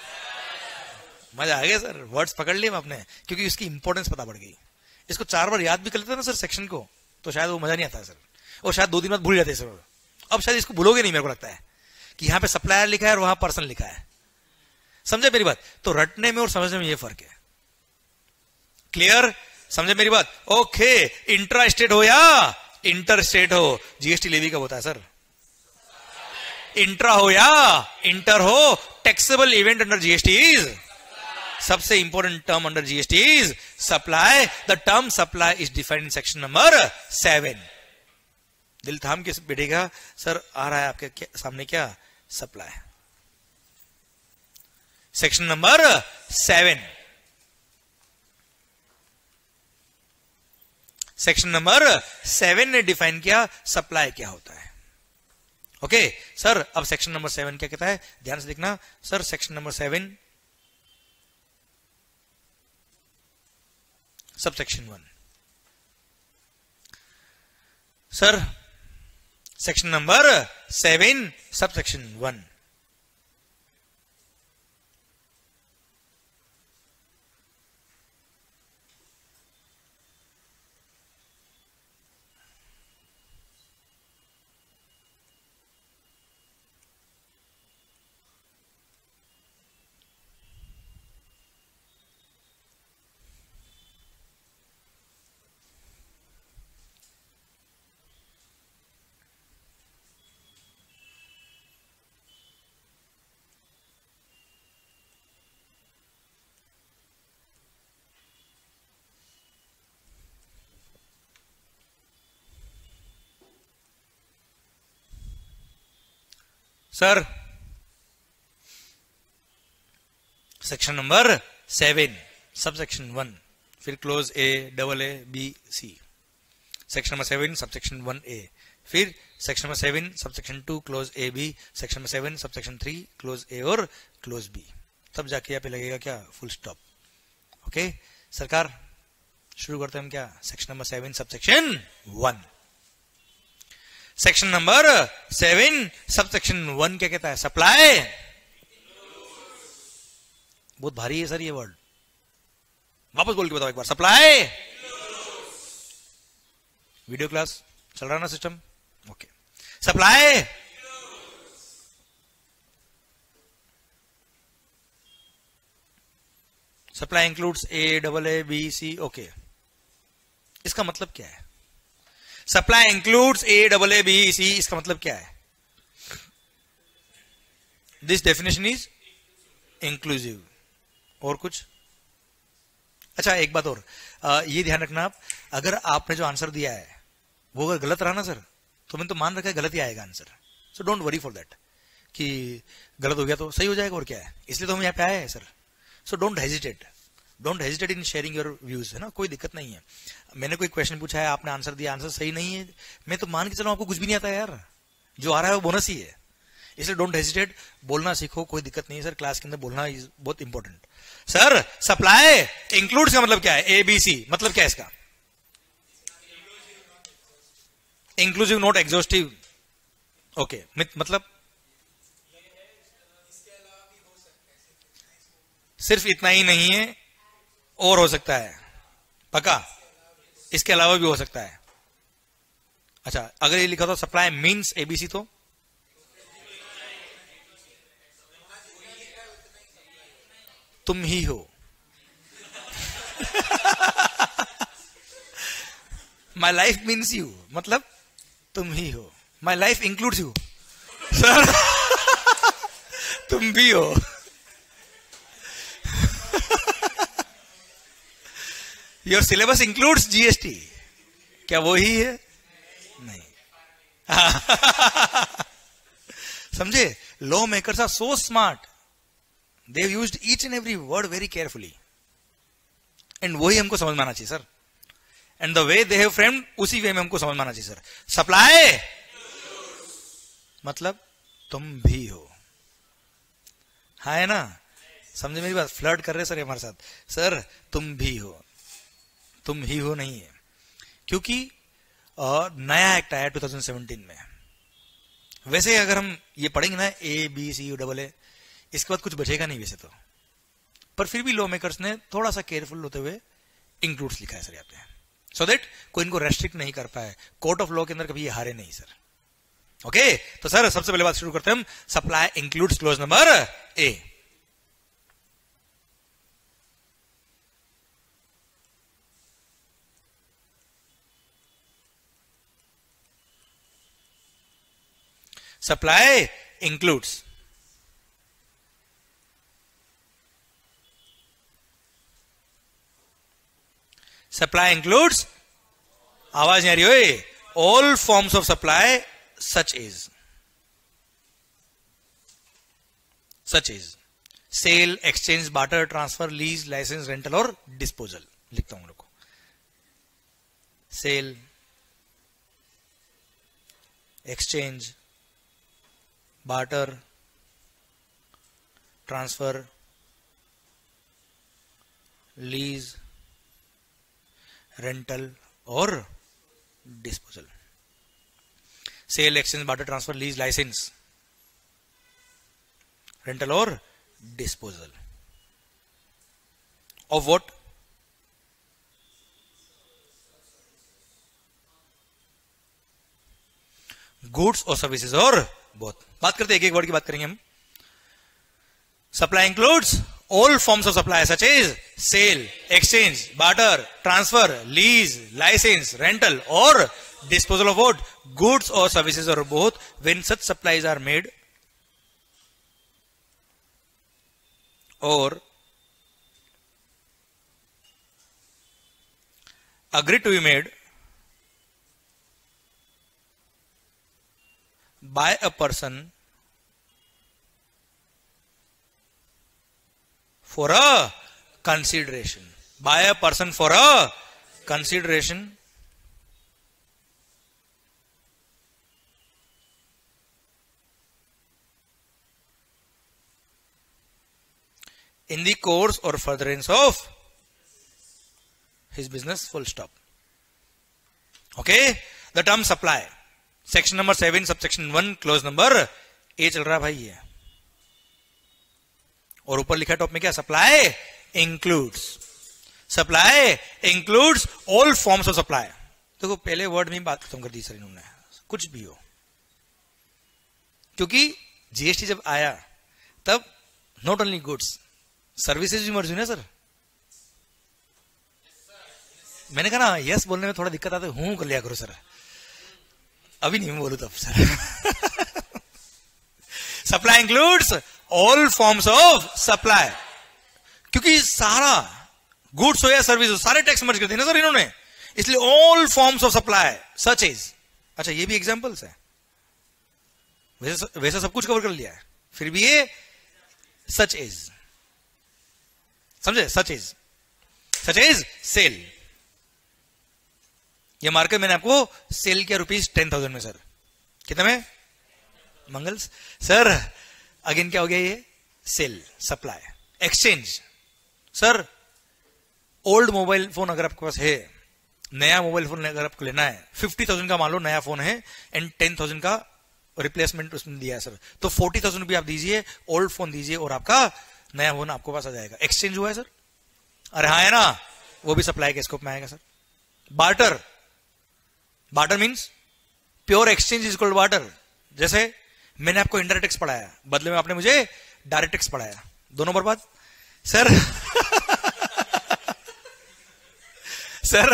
मजा आ गया सर, वर्ड्स पकड़ लिए आपने, क्योंकि इसकी इंपॉर्टेंस पता पड़ गई। इसको चार बार याद भी कर लेते ना सर सेक्शन को, तो शायद वो मजा नहीं आता सर, और शायद दो दिन बाद भूल जाते सर। अब शायद इसको भूलोगे नहीं, मेरे को लगता है कि यहां पे सप्लायर लिखा है और वहां पर्सन लिखा है। समझे मेरी बात? तो रटने में और समझने में ये फर्क है। क्लियर? समझे मेरी बात? ओके, इंट्रा स्टेट हो या इंटर स्टेट हो, जीएसटी लेवी कब होता है सर? इंट्रा हो या इंटर हो, taxable event under GST is, सबसे important term under GST is supply. The term supply is defined in section number seven. दिल थाम के बैठेगा सर, आ रहा है आपके क्या, सामने क्या, supply. Section number seven, section number seven ने डिफाइन किया सप्लाई क्या होता है। ओके okay, सर अब सेक्शन नंबर सेवन क्या कहता है, ध्यान से देखना sir. Section number seven sub section one, sir section number seven sub section one, sir section number seven sub section one, फिर clause A double A B C, section number seven subsection one A, फिर section number seven subsection two clause A B, section number seven subsection three clause A और clause B, तब जाके यहाँ पे लगेगा क्या, full stop. Okay सरकार, शुरू करते हैं हम क्या, section number seven subsection one. Section number seven subsection one क्या कहता है, सप्लाई, बहुत भारी है सर ये वर्ड, वापस बोल के बताओ एक बार, सप्लाई। वीडियो क्लास चल रहा ना system, okay. Supply supply includes A double A B C, okay. इसका मतलब क्या है, supply includes A double A B C, इसका मतलब क्या है, दिस डेफिनेशन इज इंक्लूसिव। और कुछ, अच्छा एक बात और, आ, ये ध्यान रखना आप, अगर आपने जो आंसर दिया है वो अगर गलत रहा ना सर, तो मैंने तो मान रखा है गलत ही आएगा answer, so don't worry for that कि गलत हो गया तो सही हो जाएगा, और क्या है, इसलिए तो हम यहाँ पे आए हैं sir. So don't hesitate, don't hesitate in sharing your views, है ना, कोई दिक्कत नहीं है। मैंने कोई क्वेश्चन पूछा है, आपने आंसर दिया, आंसर सही नहीं है, मैं तो मान के चलो आपको कुछ भी नहीं आता है यार, जो आ रहा है वो बोनस ही है, इसलिए डोंट हेजिटेट, बोलना सीखो, कोई दिक्कत नहीं है सर, क्लास के अंदर बोलना इज बहुत इंपॉर्टेंट। सर सप्लाई इंक्लूड्स का मतलब क्या है, ए बी सी, मतलब क्या है इसका, इंक्लूसिव नॉट एग्जॉस्टिव, ओके, मतलब सिर्फ इतना ही नहीं है, और हो सकता है, पक्का, इसके अलावा भी हो सकता है। अच्छा अगर ये लिखा था सप्लाई मीन्स एबीसी, तो तुम ही हो माई लाइफ मीन्स यू, मतलब तुम ही हो, my life includes you, sir तुम भी हो योर सिलेबस इंक्लूड्स जीएसटी, क्या वो ही है, नहीं समझे, law makers are so smart, they have used each and every word very carefully, and वही हमको समझ में आना चाहिए sir, and the way they have framed, उसी वे में हमको समझ में आना चाहिए सर। सप्लाई मतलब तुम भी हो, हाँ है ना, समझे मेरी बात, फ्लर्ट कर रहे सर हमारे साथ, सर तुम भी हो, तुम ही हो नहीं है, क्योंकि आ, नया एक्ट आया टू थाउजेंड सेवेंटीन में, वैसे अगर हम ये पढ़ेंगे ना A B C U double A, इसके बाद कुछ बचेगा नहीं वैसे तो, पर फिर भी लॉ मेकर्स ने थोड़ा सा केयरफुल होते हुए इंक्लूड्स लिखा है सर यहाँ पे, सो so दैट कोई इनको रेस्ट्रिक्ट नहीं कर पाए, कोर्ट ऑफ लॉ के अंदर कभी ये हारे नहीं सर। Okay okay? तो सर सबसे पहले बात शुरू करते हैं हम, supply includes clause number A. Supply includes supply includes आवाज नहीं आ रही हो, all forms of supply such as such as sale, exchange, barter, transfer, lease, license, rental और disposal, लिखता हूं लोगों, sale, exchange, barter, transfer, lease, rental और disposal. Sale, exchange, barter, transfer, lease, license, rental और disposal of what? Goods और services और बहुत। बात करते हैं, एक एक वर्ड की बात करेंगे हम। Supply includes all forms of supply such as sale, exchange, barter, transfer, lease, licence, rental और डिस्पोजल ऑफ व्हाट? गुड्स और सर्विसेज और both when such supplies are made और agreed to be made by a person for a consideration. By a person for a consideration. In the course or furtherance of his business, full stop. Okay, the term supply, section number seven, subsection one, clause number A चल रहा है भाई ये, और ऊपर लिखा top में क्या, supply includes, supply includes all forms of supply. देखो पहले वर्ड में बात खत्म कर दी सर इन्होंने, कुछ भी हो, क्योंकि जीएसटी जब आया तब नॉट ओनली गुड्स, सर्विसेज भी मर्ज हुई ना सर। मैंने कहा ना यस बोलने में थोड़ा दिक्कत आता है, हूं कर लिया करो सर, अभी नहीं बोलू तब sir. Supply includes all forms of supply, क्योंकि सारा गुड्स हो या सर्विस हो सारे टैक्स मर्ज करते हैं ना सर इन्होंने, इसलिए all forms of supply such is. अच्छा ये भी एग्जांपल्स है, वैसे वैसे सब कुछ कवर कर लिया है, फिर भी ये सच इज, समझे, such is, such is sale. ये मार्केट मैंने आपको सेल किया रुपीज टेन थाउजेंड में सर, कितने में, मंगल्स सर। अगेन क्या हो गया ये, sale, supply, exchange. Sir old mobile phone अगर आपके पास है, नया मोबाइल फोन अगर आपको लेना है, फिफ्टी थाउजेंड का मान लो नया फोन है एंड टेन थाउजेंड का रिप्लेसमेंट उसमें दिया है सर, तो फोर्टी थाउजेंड रुपये आप दीजिए, ओल्ड फोन दीजिए और आपका नया फोन आपको पास आ जाएगा। एक्सचेंज हुआ है सर, अरे हाँ है ना, वो भी सप्लाई के स्कोप में आएगा sir. Barter, barter means pure exchange is called barter. जैसे मैंने आपको इनडायरेक्ट टैक्स पढ़ाया, बदले में आपने मुझे डायरेक्ट टैक्स पढ़ाया, दोनों बर्बाद सर। सर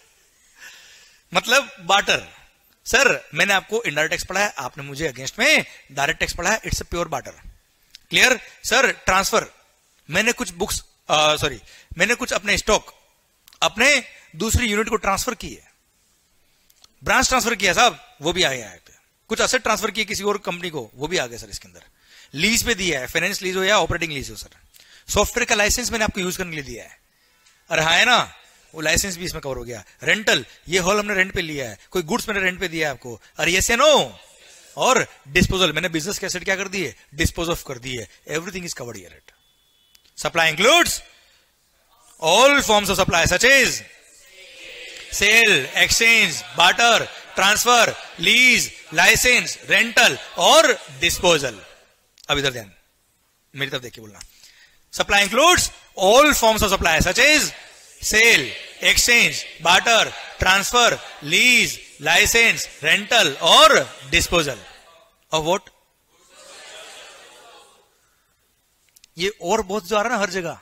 मतलब बार्टर, सर मैंने आपको इनडायरेक्ट टैक्स पढ़ाया, आपने मुझे अगेंस्ट में डायरेक्ट टैक्स पढ़ाया, it's a pure barter. Clear sir. Transfer, मैंने कुछ बुक्स सॉरी मैंने कुछ अपने स्टॉक अपने दूसरी यूनिट को ट्रांसफर किए, ब्रांच ट्रांसफर किया साहब, वो भी आ गया है। कुछ असेट ट्रांसफर किए किसी और कंपनी को, वो भी आ गया सर इसके अंदर। लीज पे दिया है, फाइनेंस लीज हो या ऑपरेटिंग लीज हो सर। सॉफ्टवेयर का लाइसेंस मैंने आपको यूज करने के लिए दिया है, अरे हाँ है ना, वो लाइसेंस भी इसमें कवर हो गया। रेंटल, ये हॉल हमने रेंट पे लिया है, कोई गुड्स मैंने रेंट पे दिया है आपको, अरे यस या नो। और डिस्पोजल, मैंने बिजनेस के एसेट क्या कर दिए, डिस्पोज ऑफ कर दिए, everything is covered here. It supply includes all forms of supply such is sale, exchange, barter, transfer, lease, licence, rental और डिस्पोजल। अब इधर ध्यान, मेरी तरफ देख के बोलना। Supply includes all forms of supply such is sale, exchange, barter, transfer, lease, licence, rental और डिस्पोजल ऑफ व्हाट। ये और बहुत जो आ रहा है ना हर जगह,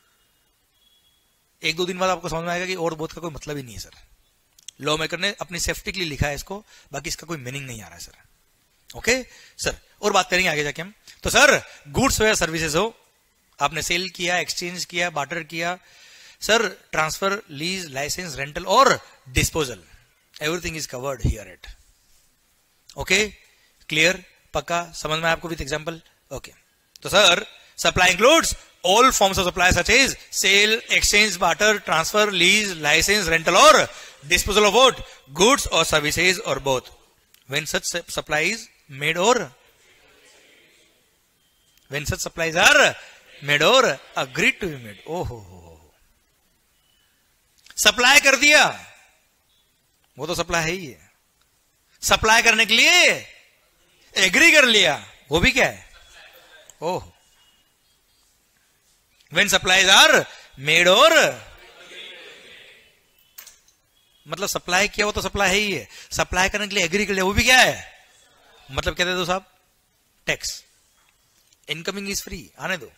एक दो दिन बाद आपको समझ में आएगा कि और बहुत का कोई मतलब ही नहीं है सर। लॉ मेकर ने अपनी सेफ्टी के लिए लिखा है इसको, बाकी इसका कोई मीनिंग नहीं आ रहा है सर। ओके सर, और बात करेंगे आगे जाके हम। तो सर गुड्स हो या सर्विसेज हो, आपने सेल किया, एक्सचेंज किया, बार्टर किया, sir transfer, lease, licence, rental और disposal, everything is covered here it. Okay clear, पक्का समझ में आपको विथ एग्जांपल। ओके तो sir supply includes all forms of supply such as sale, exchange, barter, transfer, lease, license, rental or disposal of what? Goods or services or both. When such supply is made or when such supplies are made or agreed to be made. Oh ho ho. Supply कर दिया, वो तो supply है ही है। Supply करने के लिए agree कर लिया, वो भी क्या है, oh. When supplies are made or मतलब सप्लाई किया वो तो सप्लाई है ही है, सप्लाई करने के लिए एग्री कर लिया वो भी क्या है, मतलब कहते दो साहब टैक्स। इनकमिंग इज फ्री, आने दो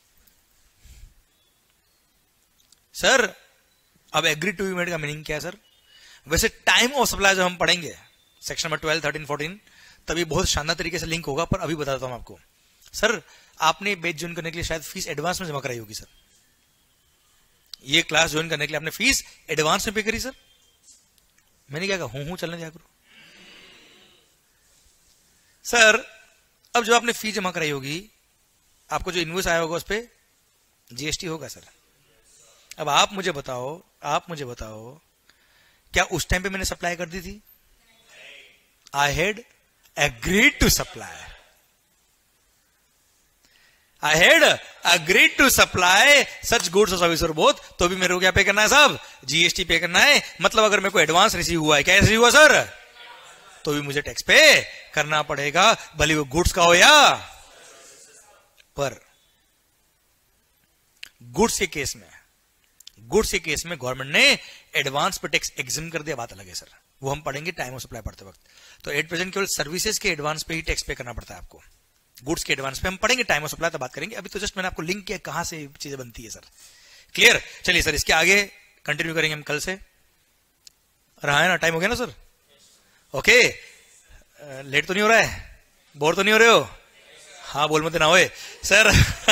सर। अब एग्री टू बी मेड का मीनिंग क्या है सर। वैसे टाइम ऑफ सप्लाई जब हम पढ़ेंगे section number twelve, thirteen, fourteen, तभी बहुत शानदार तरीके से लिंक होगा, पर अभी बताता हूं आपको। सर आपने बैच ज्वाइन करने के लिए शायद फीस एडवांस में जमा कराई होगी सर, ये क्लास ज्वाइन करने के लिए आपने फीस एडवांस में पे करी सर। मैंने क्या कहा, हूं हूं चलने दिया करो सर। अब जब आपने फीस जमा कराई होगी, आपको जो इनवॉइस आया होगा उस पर जीएसटी होगा सर। अब आप मुझे बताओ, आप मुझे बताओ, क्या उस टाइम पे मैंने सप्लाई कर दी थी? I had agreed to supply, I had agreed to supply such goods और सर्विस और बोथ, तो भी मेरे को क्या पे करना है साहब? जीएसटी पे करना है। मतलब अगर मेरे को एडवांस रिसीव हुआ है, क्या रिसीव हुआ सर, तो भी मुझे टैक्स पे करना पड़ेगा, भले वो गुड्स का हो या पर। गुड्स के केस में, गुड्स के केस में गवर्नमेंट ने एडवांस पे टैक्स एग्जिम कर दिया, बात अलग है सर, वो हम पढ़ेंगे टाइम ऑफ सप्लाई पढ़ते वक्त। तो एट प्रेजेंट केवल सर्विसेज के एडवांस पे ही टैक्स पे करना पड़ता है आपको, गुड्स के एडवांस पे हम पढ़ेंगे, टाइम ऑफ सप्लाई तो बात करेंगे। अभी तो जस्ट मैंने आपको लिंक किया कहां से चीजें बनती है सर, क्लियर? चलिए सर, इसके आगे कंटिन्यू करेंगे हम कल से। रहा है ना, टाइम हो गया ना सर? ओके, लेट तो नहीं हो रहा है? बोर तो नहीं हो रहे हो? हाँ बोल मत ना होए सर।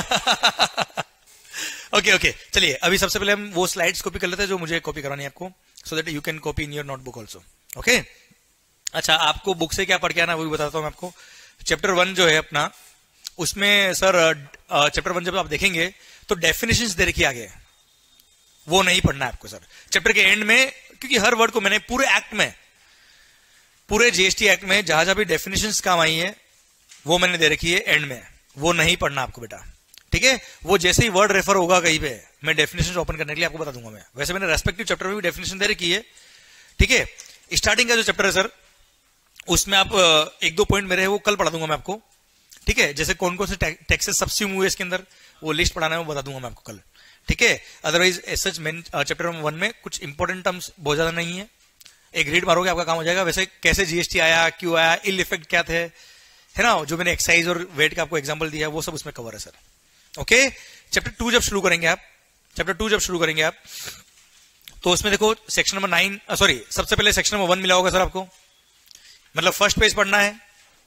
ओके ओके, चलिए अभी सबसे पहले हम वो स्लाइड्स कॉपी कर लेते हैं जो मुझे कॉपी करानी है आपको, so that you can copy in your notebook also. Okay, अच्छा आपको बुक से क्या पढ़ के आना वो भी बताता हूं मैं आपको। चैप्टर वन जो है अपना, उसमें सर चैप्टर वन जब आप देखेंगे तो डेफिनेशंस दे रखी आगे, वो नहीं पढ़ना है आपको सर चैप्टर के एंड में, क्योंकि हर वर्ड को मैंने पूरे एक्ट में, पूरे जीएसटी एक्ट में जहां जहां भी डेफिनेशंस काम आई है वो मैंने दे रखी है एंड में, वो नहीं पढ़ना आपको बेटा, ठीक है? वो जैसे ही वर्ड रेफर होगा कहीं पे, मैं डेफिनेशन ओपन करने के लिए आपको बता दूंगा मैं। वैसे मैंने रेस्पेक्टिव चैप्टर में भी डेफिनेशन दे रखी है, ठीक है? स्टार्टिंग का जो चैप्टर है सर, उसमें आप एक दो पॉइंट मेरे हैं वो कल पढ़ा दूंगा मैं आपको, ठीक है? जैसे कौन कौन से टैक्सेस सब्स्यूम हुए इसके अंदर, वो लिस्ट पढ़ाना है वो बता दूंगा मैं आपको कल, ठीक है? Otherwise such main chapter one में कुछ इंपॉर्टेंट टर्म्स बहुत ज्यादा नहीं है, एक रीड मारोगे आपका काम हो जाएगा। वैसे कैसे जीएसटी आया, क्यों आया, इल इफेक्ट क्या थे, है ना, जो मैंने एक्साइज और वेट का आपको एग्जांपल दिया वो सब उसमें कवर है सर। ओके, चैप्टर टू जब शुरू करेंगे आप, चैप्टर टू जब शुरू करेंगे आप, तो उसमें देखो सेक्शन नंबर नाइन, सॉरी सबसे पहले सेक्शन नंबर वन मिला होगा सर आपको, मतलब फर्स्ट पेज पढ़ना है।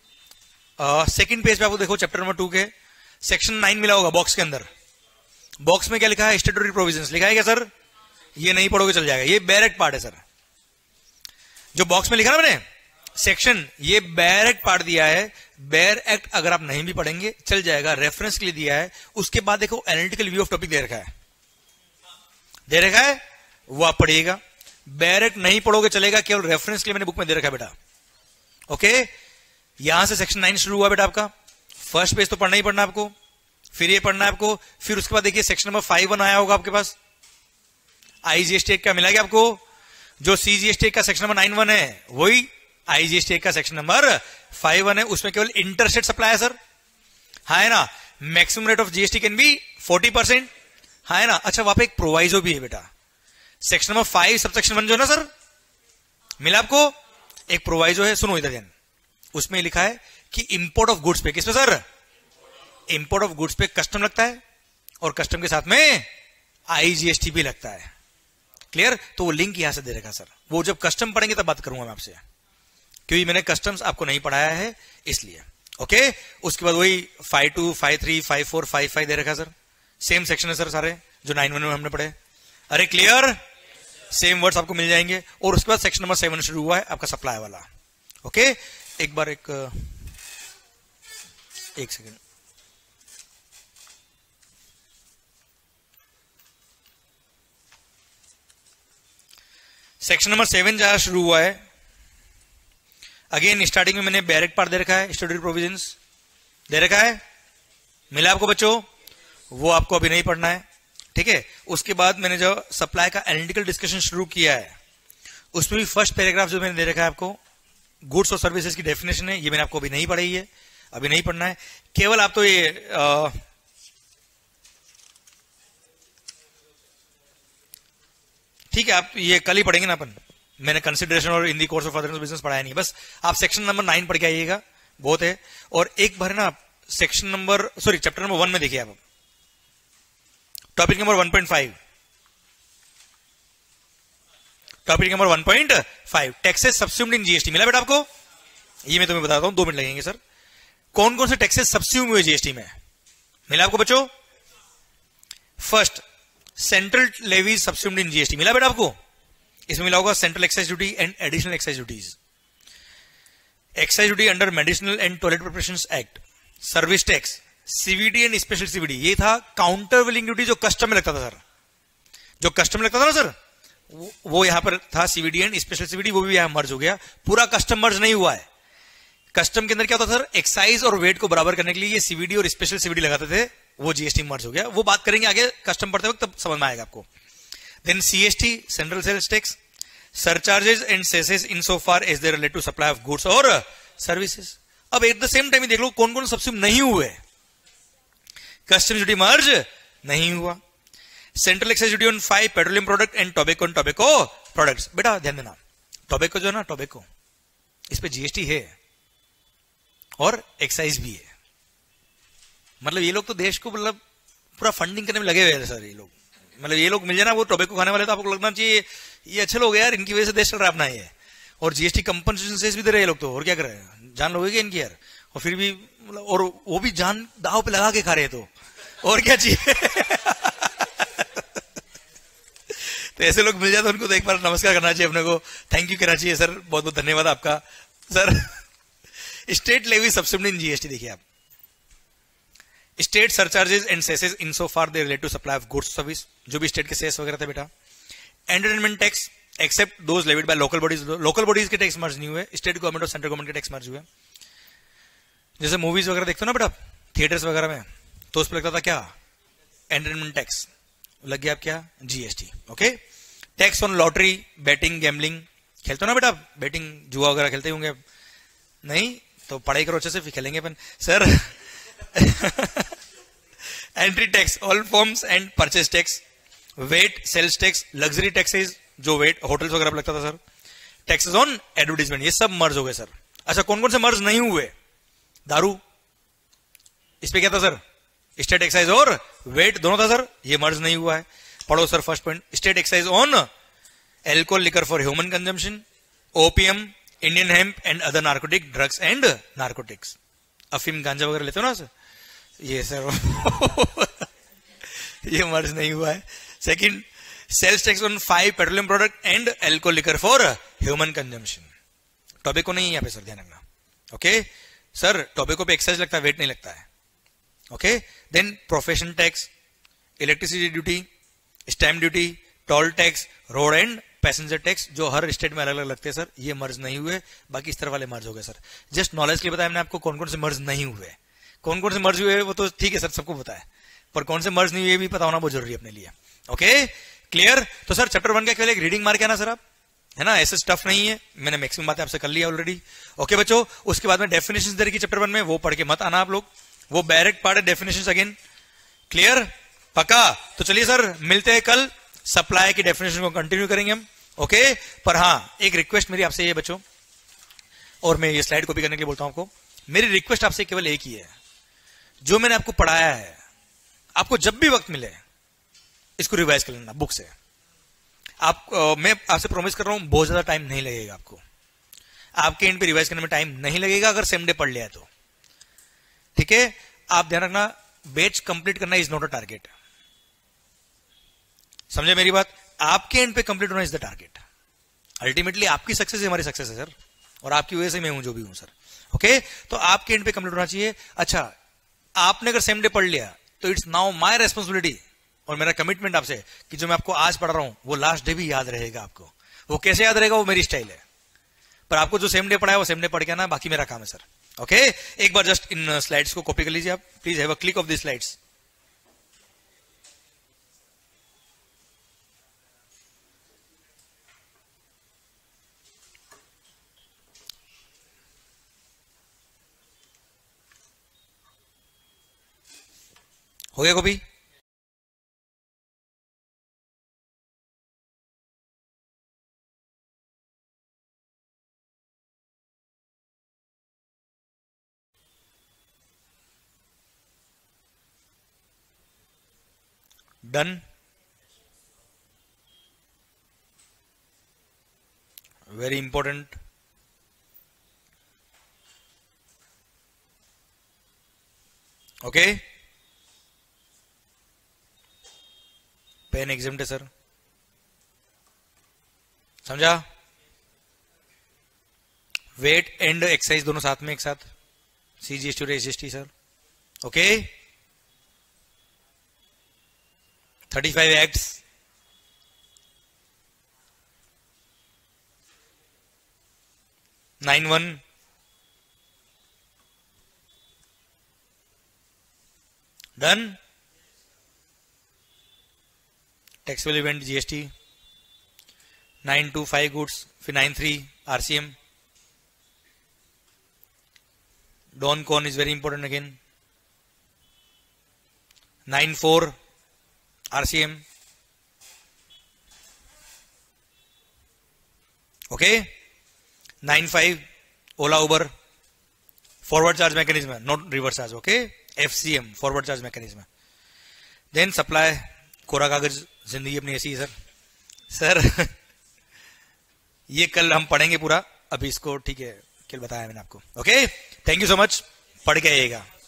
सेकंड पेज पे आपको देखो चैप्टर नंबर टू के सेक्शन नाइन मिला होगा बॉक्स के अंदर। बॉक्स में क्या लिखा है? स्टैट्यूटरी प्रोविजंस लिखा है क्या सर? ये नहीं पढ़ोगे चल जाएगा, ये डायरेक्ट पार्ट है सर। जो बॉक्स में लिखा ना मैंने सेक्शन, ये बेयर एक्ट पार्ट दिया है। बेयर एक्ट अगर आप नहीं भी पढ़ेंगे चल जाएगा, रेफरेंस के लिए दिया है। उसके बाद देखो एनालिटिकल व्यू ऑफ टॉपिक दे रखा है, दे रखा है, वो आप पढ़िएगा। बेयर एक्ट नहीं पढ़ोगे चलेगा, केवल रेफरेंस के लिए मैंने बुक में दे रखा है बेटा। ओके, यहां से सेक्शन नाइन शुरू हुआ बेटा आपका। फर्स्ट पेज तो पढ़ना ही पढ़ना आपको, फिर ये पढ़ना है आपको, फिर उसके बाद देखिए सेक्शन नंबर फाइव वन आया होगा आपके पास, आईजीएसटी का मिला गया आपको। जो सीजीएसटी का सेक्शन नंबर नाइन वन है वही आईजीएसटी का सेक्शन नंबर फाइव वन है, उसमें केवल इंटरस्टेट सप्लाई है सर, हाँ है ना। Maximum rate of GST can be forty percent, हाँ है ना। अच्छा वहां पे एक प्रोवाइजो भी है बेटा, section number five sub section one जो है ना सर, मिला आपको, एक प्रोवाइजो है, सुनो इधर ध्यान। उसमें लिखा है कि इंपोर्ट ऑफ गुड्स पे, किस पे सर? इंपोर्ट ऑफ गुड्स पे कस्टम लगता है, और कस्टम के साथ में आईजीएसटी भी लगता है, क्लियर? तो वो लिंक यहां से दे रखा सर, वो जब कस्टम पढ़ेंगे तब बात करूंगा मैं आपसे, क्योंकि मैंने कस्टम्स आपको नहीं पढ़ाया है इसलिए। ओके, उसके बाद वही five two five three five four five five दे रखा सर, सेम सेक्शन है सर सारे जो नाइन वन में हमने पढ़े। अरे क्लियर, सेम वर्ड्स आपको मिल जाएंगे। और उसके बाद सेक्शन नंबर सेवन शुरू हुआ है आपका सप्लाई वाला। ओके, एक बार एक एक सेकेंड, सेक्शन नंबर सेवन जहां शुरू हुआ है, अगेन स्टार्टिंग में मैंने डायरेक्ट पार्ट दे रखा है, स्टैट्यूटरी प्रोविजंस दे रखा है, मिला आपको बच्चों, वो आपको अभी नहीं पढ़ना है, ठीक है। उसके बाद मैंने जो सप्लाई का एनालिटिकल डिस्कशन शुरू किया है, उसमें भी फर्स्ट पैराग्राफ जो मैंने दे रखा है आपको, गुड्स और सर्विसेज की डेफिनेशन है, ये मैंने आपको अभी नहीं पढ़ाई है, अभी नहीं पढ़ना है। केवल आप तो ये आ, ठीक है, आप ये कल ही पढ़ेंगे ना अपन, मैंने कंसिडरेशन और in the course of other business पढ़ाया नहीं, बस आप सेक्शन नंबर नाइन पढ़ के आइएगा, बहुत है। और एक बार ना section number sorry chapter number one में देखिए आप, topic number one point five, topic number one point five, taxes subsumed in GST, मिला बेटा आपको? ये मैं तुम्हें बताता हूं, दो मिनट लगेंगे सर। कौन कौन से टैक्सेस सब्स्यूम हुए जीएसटी में, मिला आपको बच्चों? First, central levies subsumed in GST, मिला बेटा आपको? इसमें मिला होगा central excise duty and additional excise duties, excise duty under medicinal and toilet preparations act, service tax, CVD and special CVD, ये था काउंटर विलिंग ड्यूटी जो कस्टम में लगता था सर, जो कस्टम लगता था ना सर, वो, वो यहां पर था सीवीडी एंड स्पेशल सीवीडी, वो भी यहां मर्ज हो गया। पूरा कस्टम मर्ज नहीं हुआ है। कस्टम के अंदर क्या होता था सर, एक्साइज और वेट को बराबर करने के लिए ये सीवीडी और स्पेशल सीवीडी लगाते थे, वो जीएसटी मर्ज हो गया। वो बात करेंगे आगे कस्टम पढ़ते वक्त, तब समझ में आएगा आपको। Then CST, central sales tax, surcharges and cesses in so far as they relate to supply of goods और सर्विसेज। अब एट द सेम टाइम देख लो कौन कौन सब्सिडी नहीं हुए। कस्टम ड्यूटी मर्ज नहीं हुआ। Central excise duty on five petroleum product and tobacco and tobacco products. बेटा ध्यान देना, टोबैको जो है ना, टोबैको इस पे जीएसटी है और एक्साइज भी है। मतलब ये लोग तो देश को मतलब पूरा फंडिंग करने में लगे हुए हैं सर ये लोग। मतलब ये लोग मिल जाए ना वो टोबैको खाने वाले, तो आपको लगना चाहिए ये अच्छे लोग हैं यार, इनकी वजह से देश चल रहा है अपना ये। और जीएसटी कंपनसेशन सेस भी दे रहे हैं लोग, तो और क्या कर रहे हैं, जान लोगे क्या इनकी यार। और फिर भी मतलब, और वो भी जान दाव पे लगा के खा रहे हैं, तो और क्या चाहिए। तो ऐसे लोग मिल जाए तो उनको तो एक बार नमस्कार करना चाहिए अपने को, थैंक यू कहना चाहिए सर, बहुत बहुत धन्यवाद आपका sir. State levy subsumed in GST देखिए आप, state surcharges and cesses in so far they relate to supply of goods service, जो भी स्टेट के सेस वगैरह थे बेटा। Entertainment tax except those levied by local bodies, local bodies के tax merge नहीं हुए, स्टेट गवर्नमेंट और सेंट्रल गवर्नमेंट के टैक्स मर्ज हुए। जैसे मूवीज वगैरह देखते हो ना बेटा थिएटर्स वगैरह में, तो उस पर लगता था क्या, एंटरटेनमेंट टैक्स, लग गया आप क्या, GST. Okay. Tax on lottery, betting, gambling, खेलते हो ना बेटा, बैटिंग जुआ वगैरह खेलते होंगे, नहीं तो पढ़ाई करो अच्छे से, फिर खेलेंगे अपन sir. Entry tax, all forms and purchase tax, VAT, sales tax, luxury taxes, जो वेट होटल्स वगैरह लगता था सर, टैक्सेस ऑन एडवर्टीजमेंट, ये सब मर्ज हो गए सर। अच्छा कौन कौन से मर्ज नहीं हुए, दारू, इस पे क्या था सर, स्टेट एक्साइज और वेट दोनों था सर, ये मर्ज नहीं हुआ है। पढ़ो sir first point, state excise on alcohol liquor for human consumption, opium, Indian hemp and other narcotic drugs and narcotics, अफीम गांजा वगैरह लेते हो ना सर, ये सर ये मर्ज नहीं हुआ है। Second, sales tax on five petroleum product and alcohol liquor for human consumption, tobacco नहीं है यहाँ पे सर, ध्यान रखना। ओके सर, टोबैको पे एक्साइज लगता है, वेट नहीं लगता है। Okay. Then profession tax, electricity duty, stamp duty, toll tax, road and passenger tax, जो हर स्टेट में अलग अलग लगते हैं सर, ये मर्ज नहीं हुए। बाकी इस तरह वाले मर्ज हो गए सर। जस्ट नॉलेज के लिए बताया मैंने आपको कौन कौन से मर्ज नहीं हुए, कौन कौन से मर्ज हुए वो तो ठीक है सर, सबको पता है, पर कौन से मर्ज नहीं हुए भी पता होना बहुत जरूरी है अपने लिए। Okay clear. तो सर चैप्टर वन का केवल एक रीडिंग मार के आना सर आप, है ना, ऐसे स्टफ नहीं है, मैंने मैक्सिमम बातें आपसे कर लिया ऑलरेडी। ओके बच्चों, उसके बाद में डेफिनेशंस दे रही चैप्टर वन में, वो पढ़ के मत आना आप लोग, वो डायरेक्ट पार्ट है डेफिनेशंस अगेन। क्लियर, पक्का। तो चलिए सर मिलते हैं कल, सप्लाई की डेफिनेशन को कंटिन्यू करेंगे हम। ओके, पर हाँ एक रिक्वेस्ट मेरी आपसे ये बच्चों, और मैं ये स्लाइड कॉपी करने के लिए बोलता हूं आपको, मेरी रिक्वेस्ट आपसे केवल एक ही है, जो मैंने आपको पढ़ाया है आपको जब भी वक्त मिले इसको रिवाइज कर लेना बुक से। आप आ, मैं आपसे प्रॉमिस कर रहा हूं बहुत ज्यादा टाइम नहीं लगेगा आपको, आपके एंड पे रिवाइज करने में टाइम नहीं लगेगा अगर सेम डे पढ़ लिया है तो, ठीक है। आप ध्यान रखना, बैच कंप्लीट करना इज नॉट अ टारगेट, समझे मेरी बात, आपके एंड पे कंप्लीट होना इज द टारगेट। अल्टीमेटली आपकी सक्सेस हमारी सक्सेस है सर, और आपकी वजह से मैं हूं जो भी हूं सर। ओके, तो आपके एंड पे कंप्लीट होना चाहिए। अच्छा आपने अगर सेम डे पढ़ लिया तो इट्स नाउ माय रेस्पॉन्सिबिलिटी और मेरा कमिटमेंट आपसे कि जो मैं आपको आज पढ़ रहा हूं वो लास्ट डे भी याद रहेगा आपको। वो कैसे याद रहेगा वो मेरी स्टाइल है, पर आपको जो सेम डे पढ़ा है वो सेम डे पढ़ के आना, बाकी मेरा काम है सर। ओके, एक बार जस्ट इन स्लाइड्स को कॉपी कर लीजिए आप, please have a click of the slides. हो गया copy? Done, very important. Okay, पेन एग्जाम्ट है सर, समझा? वेट एंड एक्साइज दोनों साथ में एक साथ, सीजीएसटी और SGST sir. Okay, thirty five acts, nine one done. Taxable event GST nine two five goods, फिर नाइन थ्री आरसीएम। डॉन कॉन is very important again. Nine four RCM. Okay. Nine five Ola Uber, forward charge mechanism, not reverse charge. Okay, FCM forward charge mechanism. Then supply, कोरा कागज, जिंदगी अपनी ऐसी है sir sir ये कल हम पढ़ेंगे पूरा, अभी इसको ठीक है कल बताया मैंने आपको। Okay, thank you so much, पढ़ के आइएगा।